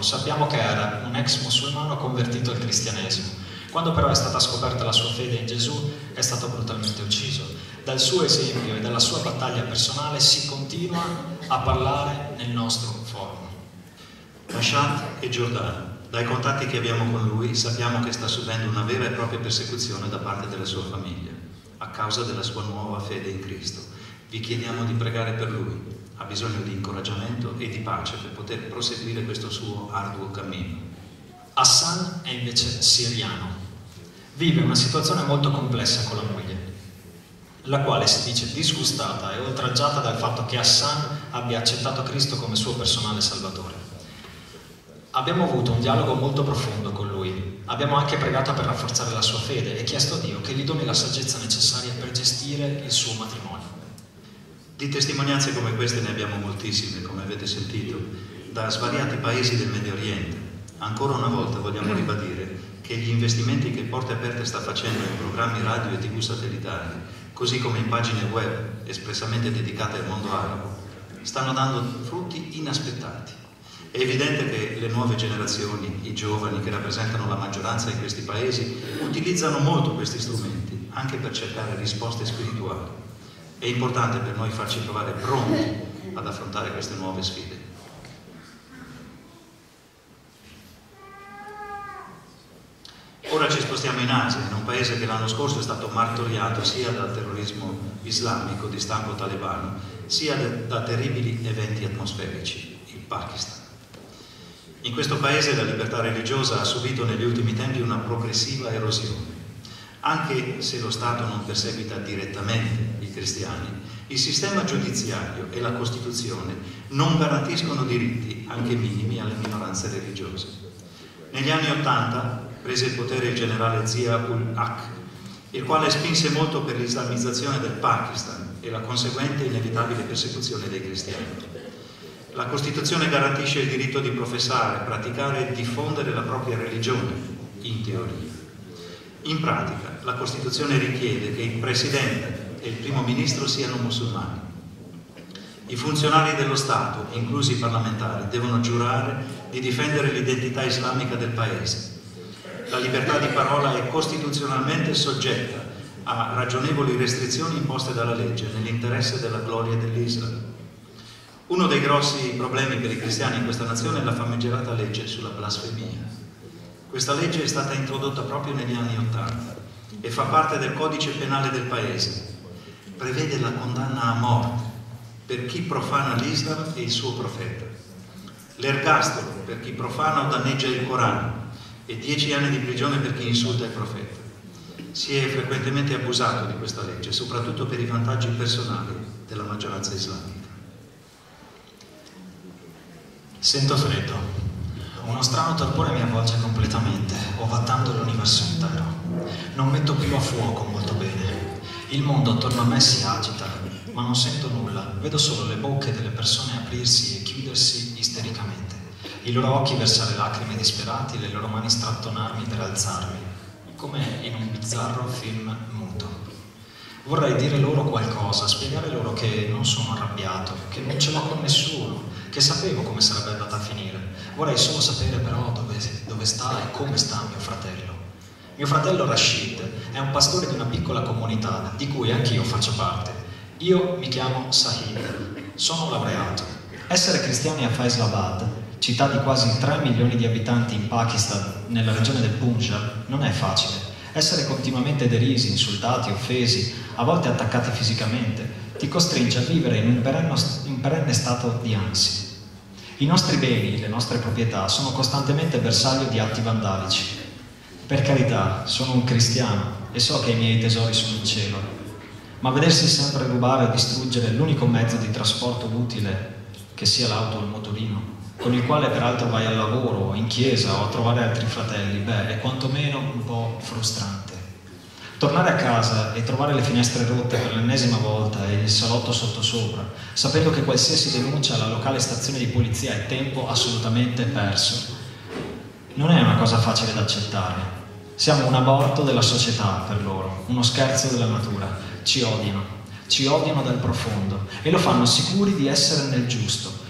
sappiamo che era un ex musulmano convertito al cristianesimo. Quando però è stata scoperta la sua fede in Gesù, è stato brutalmente ucciso. Dal suo esempio e dalla sua battaglia personale si continua a parlare nel nostro forum. Rashad e Giordano. Dai contatti che abbiamo con lui sappiamo che sta subendo una vera e propria persecuzione da parte della sua famiglia, a causa della sua nuova fede in Cristo. Vi chiediamo di pregare per lui. Ha bisogno di incoraggiamento e di pace per poter proseguire questo suo arduo cammino. Hassan è invece siriano. Vive una situazione molto complessa con la moglie, la quale si dice disgustata e oltraggiata dal fatto che Hassan abbia accettato Cristo come suo personale salvatore. Abbiamo avuto un dialogo molto profondo con lui, abbiamo anche pregato per rafforzare la sua fede e chiesto a Dio che gli doni la saggezza necessaria per gestire il suo matrimonio. Di testimonianze come queste ne abbiamo moltissime, come avete sentito, da svariati paesi del Medio Oriente. Ancora una volta vogliamo ribadire che gli investimenti che Porte Aperte sta facendo in programmi radio e TV satellitari, così come in pagine web espressamente dedicate al mondo arabo, stanno dando frutti inaspettati. È evidente che le nuove generazioni, i giovani che rappresentano la maggioranza in questi paesi, utilizzano molto questi strumenti, anche per cercare risposte spirituali. È importante per noi farci trovare pronti ad affrontare queste nuove sfide. Ora ci spostiamo in Asia, in un paese che l'anno scorso è stato martoriato sia dal terrorismo islamico di stampo talebano, sia da terribili eventi atmosferici, il Pakistan. In questo paese la libertà religiosa ha subito negli ultimi tempi una progressiva erosione. Anche se lo Stato non perseguita direttamente i cristiani, il sistema giudiziario e la Costituzione non garantiscono diritti, anche minimi, alle minoranze religiose. Negli anni '80 prese il potere il generale Zia-ul-Haq, il quale spinse molto per l'islamizzazione del Pakistan e la conseguente inevitabile persecuzione dei cristiani. La Costituzione garantisce il diritto di professare, praticare e diffondere la propria religione, in teoria. In pratica, la Costituzione richiede che il Presidente e il Primo Ministro siano musulmani. I funzionari dello Stato, inclusi i parlamentari, devono giurare di difendere l'identità islamica del Paese. La libertà di parola è costituzionalmente soggetta a ragionevoli restrizioni imposte dalla legge nell'interesse della gloria dell'Islam. Uno dei grossi problemi per i cristiani in questa nazione è la famigerata legge sulla blasfemia. Questa legge è stata introdotta proprio negli anni '80 e fa parte del codice penale del paese. Prevede la condanna a morte per chi profana l'Islam e il suo profeta, l'ergastolo per chi profana o danneggia il Corano e 10 anni di prigione per chi insulta il profeta. Si è frequentemente abusato di questa legge, soprattutto per i vantaggi personali della maggioranza islamica. Sento freddo. Uno strano torpore mi avvolge completamente, ovattando l'universo intero. Non metto più a fuoco molto bene. Il mondo attorno a me si agita, ma non sento nulla. Vedo solo le bocche delle persone aprirsi e chiudersi istericamente. I loro occhi versare lacrime disperati, le loro mani strattonarmi per alzarmi, come in un bizzarro film muto. Vorrei dire loro qualcosa, spiegare loro che non sono arrabbiato, che non ce l'ho con nessuno, che sapevo come sarebbe andata a finire. Vorrei solo sapere però dove sta e come sta mio fratello. Mio fratello Rashid è un pastore di una piccola comunità di cui anch'io faccio parte. Io mi chiamo Sahid, sono laureato. Essere cristiani a Faisalabad, città di quasi 3 milioni di abitanti in Pakistan, nella regione del Punjab, non è facile. Essere continuamente derisi, insultati, offesi, a volte attaccati fisicamente, ti costringe a vivere in un perenne stato di ansia. I nostri beni, le nostre proprietà sono costantemente bersaglio di atti vandalici. Per carità, sono un cristiano e so che i miei tesori sono in cielo, ma vedersi sempre rubare o distruggere l'unico mezzo di trasporto utile, che sia l'auto o il motorino, con il quale peraltro vai al lavoro o in chiesa o a trovare altri fratelli, è quantomeno un po' frustrante. Tornare a casa e trovare le finestre rotte per l'ennesima volta e il salotto sottosopra, sapendo che qualsiasi denuncia alla locale stazione di polizia è tempo assolutamente perso, non è una cosa facile da accettare. Siamo un aborto della società per loro, uno scherzo della natura. Ci odiano dal profondo e lo fanno sicuri di essere nel giusto.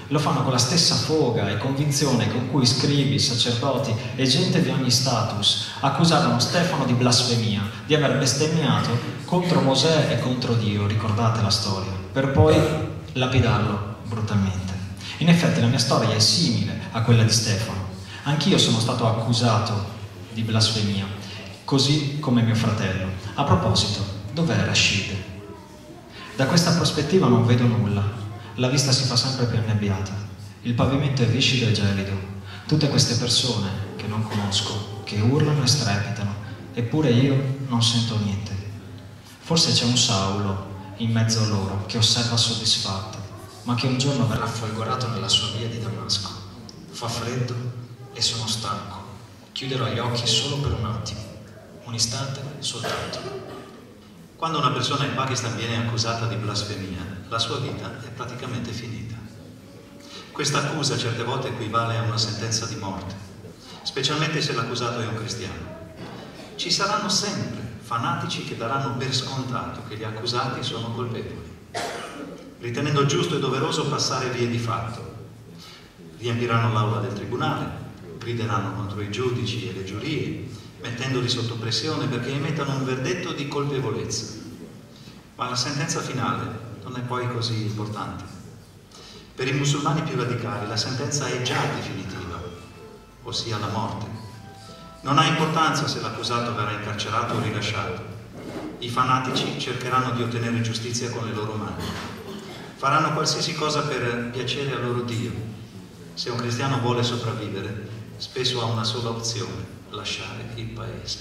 Lo fanno con la stessa foga e convinzione con cui scribi, sacerdoti e gente di ogni status accusarono Stefano di blasfemia, di aver bestemmiato contro Mosè e contro Dio, ricordate la storia, per poi lapidarlo brutalmente. In effetti la mia storia è simile a quella di Stefano. Anch'io sono stato accusato di blasfemia, così come mio fratello. A proposito, dov'è Rashid? Da questa prospettiva non vedo nulla. La vista si fa sempre più annebbiata. Il pavimento è viscido e gelido. Tutte queste persone che non conosco, che urlano e strepitano, eppure io non sento niente. Forse c'è un Saulo in mezzo a loro che osserva soddisfatto, ma che un giorno verrà folgorato nella sua via di Damasco. Fa freddo e sono stanco. Chiuderò gli occhi solo per un attimo, un istante soltanto. Quando una persona in Pakistan viene accusata di blasfemia, la sua vita è praticamente finita. Questa accusa certe volte equivale a una sentenza di morte, specialmente se l'accusato è un cristiano. Ci saranno sempre fanatici che daranno per scontato che gli accusati sono colpevoli, ritenendo giusto e doveroso passare vie di fatto. Riempiranno l'aula del tribunale, grideranno contro i giudici e le giurie, mettendoli sotto pressione perché emettano un verdetto di colpevolezza. Ma la sentenza finale non è poi così importante. Per i musulmani più radicali la sentenza è già definitiva, ossia la morte. Non ha importanza se l'accusato verrà incarcerato o rilasciato. I fanatici cercheranno di ottenere giustizia con le loro mani. Faranno qualsiasi cosa per piacere al loro Dio. Se un cristiano vuole sopravvivere, spesso ha una sola opzione: lasciare il paese.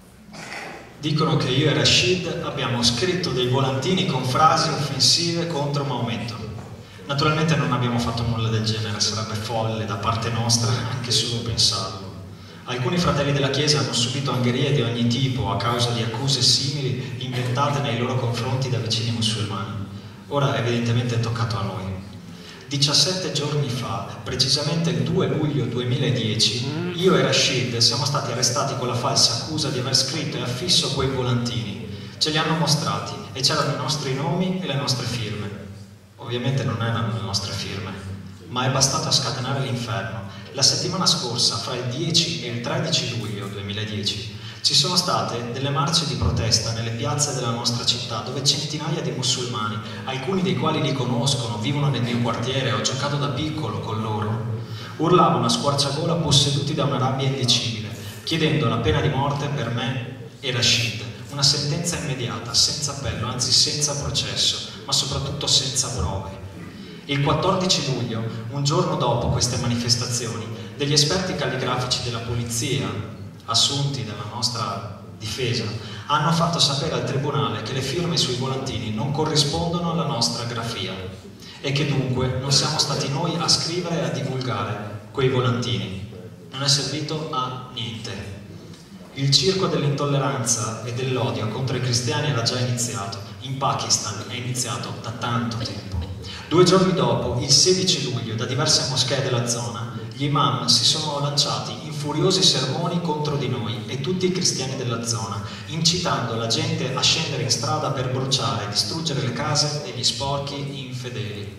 Dicono che io e Rashid abbiamo scritto dei volantini con frasi offensive contro Maometto. Naturalmente non abbiamo fatto nulla del genere, sarebbe folle da parte nostra anche solo pensarlo. Alcuni fratelli della Chiesa hanno subito angherie di ogni tipo a causa di accuse simili inventate nei loro confronti da vicini musulmani. Ora evidentemente è toccato a noi. 17 giorni fa, precisamente il 2 luglio 2010, io e Rashid siamo stati arrestati con la falsa accusa di aver scritto e affisso quei volantini. Ce li hanno mostrati e c'erano i nostri nomi e le nostre firme. Ovviamente non erano le nostre firme, ma è bastato a scatenare l'inferno. La settimana scorsa, fra il 10 e il 13 luglio 2010, ci sono state delle marce di protesta nelle piazze della nostra città dove centinaia di musulmani, alcuni dei quali li conoscono, vivono nel mio quartiere, ho giocato da piccolo con loro, urlavano a squarciagola posseduti da una rabbia indicibile, chiedendo la pena di morte per me e Rashid, una sentenza immediata, senza appello, anzi senza processo, ma soprattutto senza prove. Il 14 luglio, un giorno dopo queste manifestazioni, degli esperti calligrafici della polizia, assunti dalla nostra difesa, hanno fatto sapere al tribunale che le firme sui volantini non corrispondono alla nostra grafia e che dunque non siamo stati noi a scrivere e a divulgare quei volantini. Non è servito a niente. Il circo dell'intolleranza e dell'odio contro i cristiani era già iniziato. In Pakistan è iniziato da tanto tempo. 2 giorni dopo, il 16 luglio, da diverse moschee della zona, gli imam si sono lanciati in furiosi sermoni contro di noi e tutti i cristiani della zona, incitando la gente a scendere in strada per bruciare e distruggere le case degli sporchi infedeli.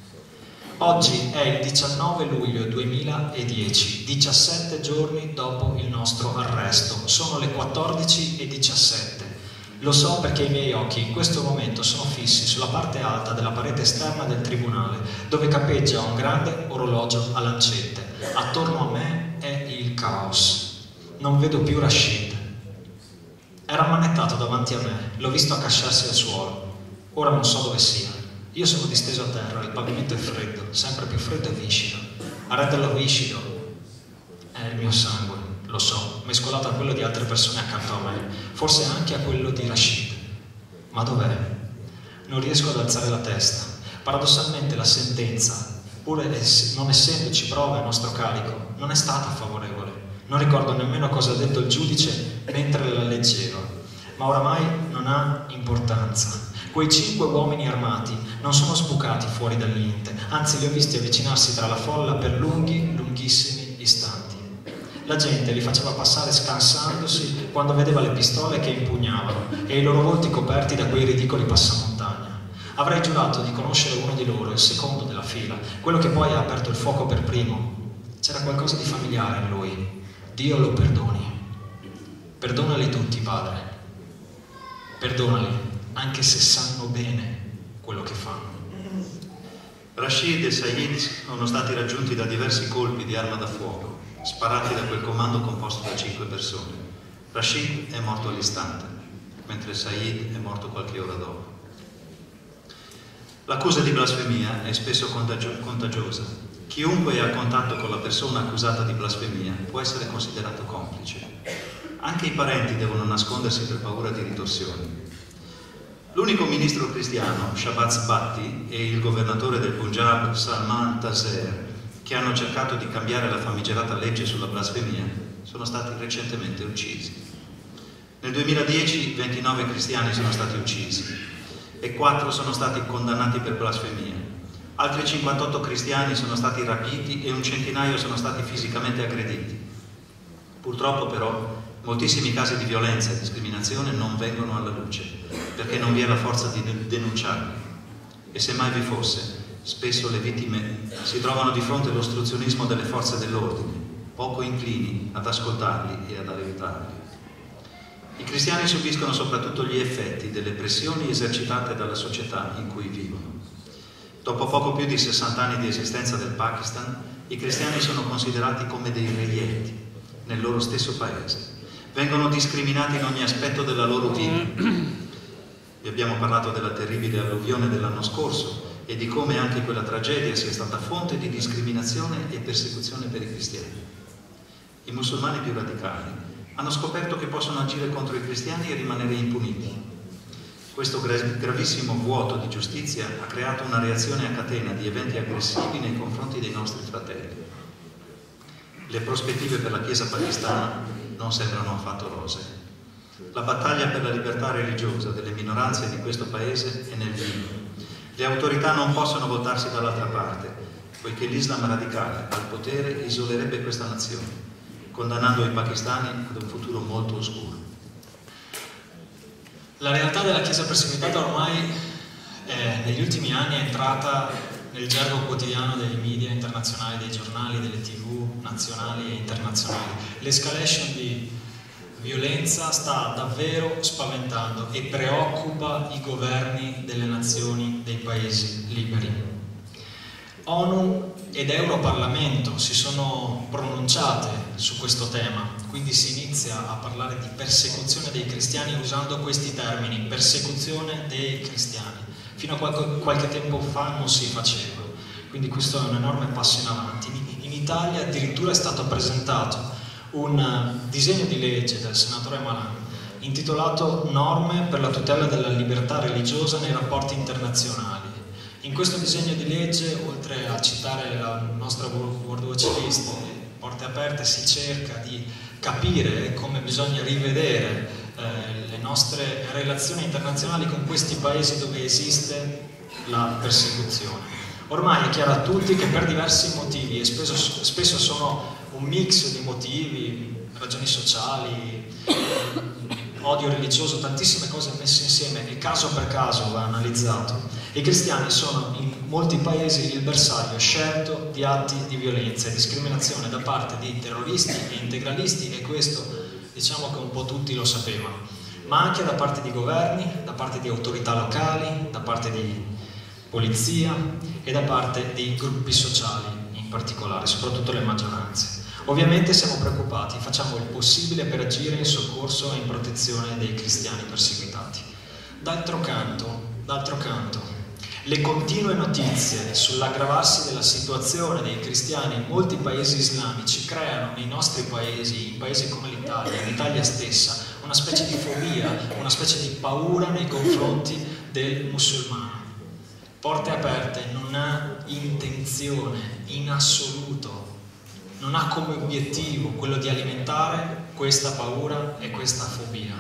Oggi è il 19 luglio 2010, 17 giorni dopo il nostro arresto. Sono le 14:17. Lo so perché i miei occhi in questo momento sono fissi sulla parte alta della parete esterna del tribunale, dove cappeggia un grande orologio a lancette. Attorno a me è il caos. Non vedo più Rashid. Era ammanettato davanti a me, l'ho visto accasciarsi al suolo. Ora non so dove sia. Io sono disteso a terra, il pavimento è freddo, sempre più freddo e viscido. A renderlo viscido è il mio sangue, lo so, mescolato a quello di altre persone accanto a me, forse anche a quello di Rashid. Ma dov'è? Non riesco ad alzare la testa. Paradossalmente la sentenza, pur non essendoci prove a nostro carico, non è stata favorevole. Non ricordo nemmeno cosa ha detto il giudice mentre la leggevo, ma oramai non ha importanza. Quei 5 uomini armati non sono sbucati fuori dal niente, anzi li ho visti avvicinarsi tra la folla per lunghissimi istanti. La gente li faceva passare scansandosi quando vedeva le pistole che impugnavano e i loro volti coperti da quei ridicoli passamontagna. Avrei giurato di conoscere uno di loro, il secondo della della fila, quello che poi ha aperto il fuoco per primo. C'era qualcosa di familiare in lui. Dio lo perdoni. Perdonali tutti, Padre. Perdonali, anche se sanno bene quello che fanno. Rashid e Said sono stati raggiunti da diversi colpi di arma da fuoco, sparati da quel comando composto da 5 persone. Rashid è morto all'istante, mentre Said è morto qualche ora dopo. L'accusa di blasfemia è spesso contagiosa. Chiunque è a contatto con la persona accusata di blasfemia può essere considerato complice. Anche i parenti devono nascondersi per paura di ritorsioni. L'unico ministro cristiano, Shahbaz Bhatti, e il governatore del Punjab, Salman Taseer, che hanno cercato di cambiare la famigerata legge sulla blasfemia, sono stati recentemente uccisi. Nel 2010 29 cristiani sono stati uccisi e 4 sono stati condannati per blasfemia. Altri 58 cristiani sono stati rapiti e un centinaio sono stati fisicamente aggrediti. Purtroppo però moltissimi casi di violenza e discriminazione non vengono alla luce perché non vi è la forza di denunciarli. E se mai vi fosse, spesso le vittime si trovano di fronte all'ostruzionismo delle forze dell'ordine, poco inclini ad ascoltarli e ad aiutarli. I cristiani subiscono soprattutto gli effetti delle pressioni esercitate dalla società in cui vivono. Dopo poco più di 60 anni di esistenza del Pakistan, i cristiani sono considerati come dei reietti nel loro stesso paese. Vengono discriminati in ogni aspetto della loro vita. Vi abbiamo parlato della terribile alluvione dell'anno scorso e di come anche quella tragedia sia stata fonte di discriminazione e persecuzione per i cristiani. I musulmani più radicali hanno scoperto che possono agire contro i cristiani e rimanere impuniti. Questo gravissimo vuoto di giustizia ha creato una reazione a catena di eventi aggressivi nei confronti dei nostri fratelli. Le prospettive per la Chiesa pakistana non sembrano affatto rosee. La battaglia per la libertà religiosa delle minoranze di questo paese è nel vivo. Le autorità non possono voltarsi dall'altra parte, poiché l'Islam radicale al potere isolerebbe questa nazione, condannando i pakistani ad un futuro molto oscuro. La realtà della Chiesa perseguitata ormai negli ultimi anni è entrata nel gergo quotidiano dei media internazionali, dei giornali, delle TV nazionali e internazionali. L'escalation di violenza sta davvero spaventando e preoccupa i governi delle nazioni dei paesi liberi. ONU ed Europarlamento si sono pronunciate su questo tema, quindi si inizia a parlare di persecuzione dei cristiani usando questi termini, persecuzione dei cristiani. Fino a qualche tempo fa non si faceva, quindi questo è un enorme passo in avanti. In Italia addirittura è stato presentato un disegno di legge del senatore Malan intitolato Norme per la tutela della libertà religiosa nei rapporti internazionali. In questo disegno di legge, oltre a citare la nostra World Watch List, Porte Aperte, si cerca di capire come bisogna rivedere le nostre relazioni internazionali con questi paesi dove esiste la persecuzione. Ormai è chiaro a tutti che per diversi motivi, e spesso sono un mix di motivi, ragioni sociali, odio religioso, tantissime cose messe insieme e caso per caso va analizzato. I cristiani sono in molti paesi il bersaglio scelto di atti di violenza e discriminazione da parte di terroristi e integralisti, e questo diciamo che un po' tutti lo sapevano, ma anche da parte di governi, da parte di autorità locali, da parte di polizia e da parte di gruppi sociali in particolare, soprattutto le maggioranze. Ovviamente siamo preoccupati, facciamo il possibile per agire in soccorso e in protezione dei cristiani perseguitati. D'altro canto, le continue notizie sull'aggravarsi della situazione dei cristiani in molti paesi islamici creano nei nostri paesi, in paesi come l'Italia, l'Italia stessa, una specie di fobia, una specie di paura nei confronti del musulmano. Porte Aperte non ha intenzione in assoluto, non ha come obiettivo quello di alimentare questa paura e questa fobia,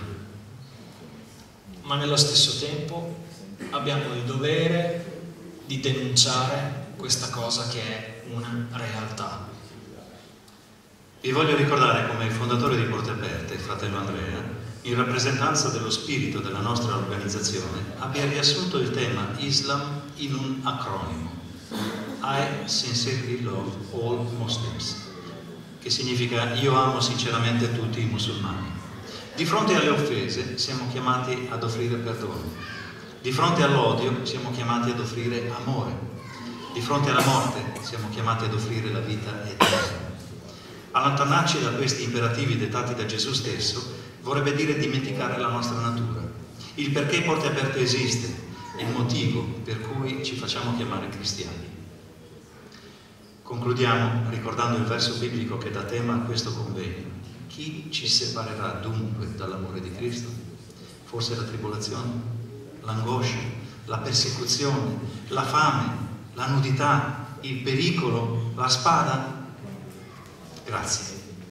ma nello stesso tempo abbiamo il dovere di denunciare questa cosa che è una realtà. Vi voglio ricordare come il fondatore di Porte Aperte, il fratello Andrea, in rappresentanza dello spirito della nostra organizzazione, abbia riassunto il tema Islam in un acronimo. I sincerely love all Muslims, che significa io amo sinceramente tutti i musulmani. Di fronte alle offese siamo chiamati ad offrire perdono. Di fronte all'odio siamo chiamati ad offrire amore. Di fronte alla morte siamo chiamati ad offrire la vita eterna. Allontanarci da questi imperativi dettati da Gesù stesso vorrebbe dire dimenticare la nostra natura, il perché Porte Aperte esiste, il motivo per cui ci facciamo chiamare cristiani. Concludiamo ricordando il verso biblico che dà tema a questo convegno. Chi ci separerà dunque dall'amore di Cristo? Forse la tribolazione, l'angoscia, la persecuzione, la fame, la nudità, il pericolo, la spada? Grazie.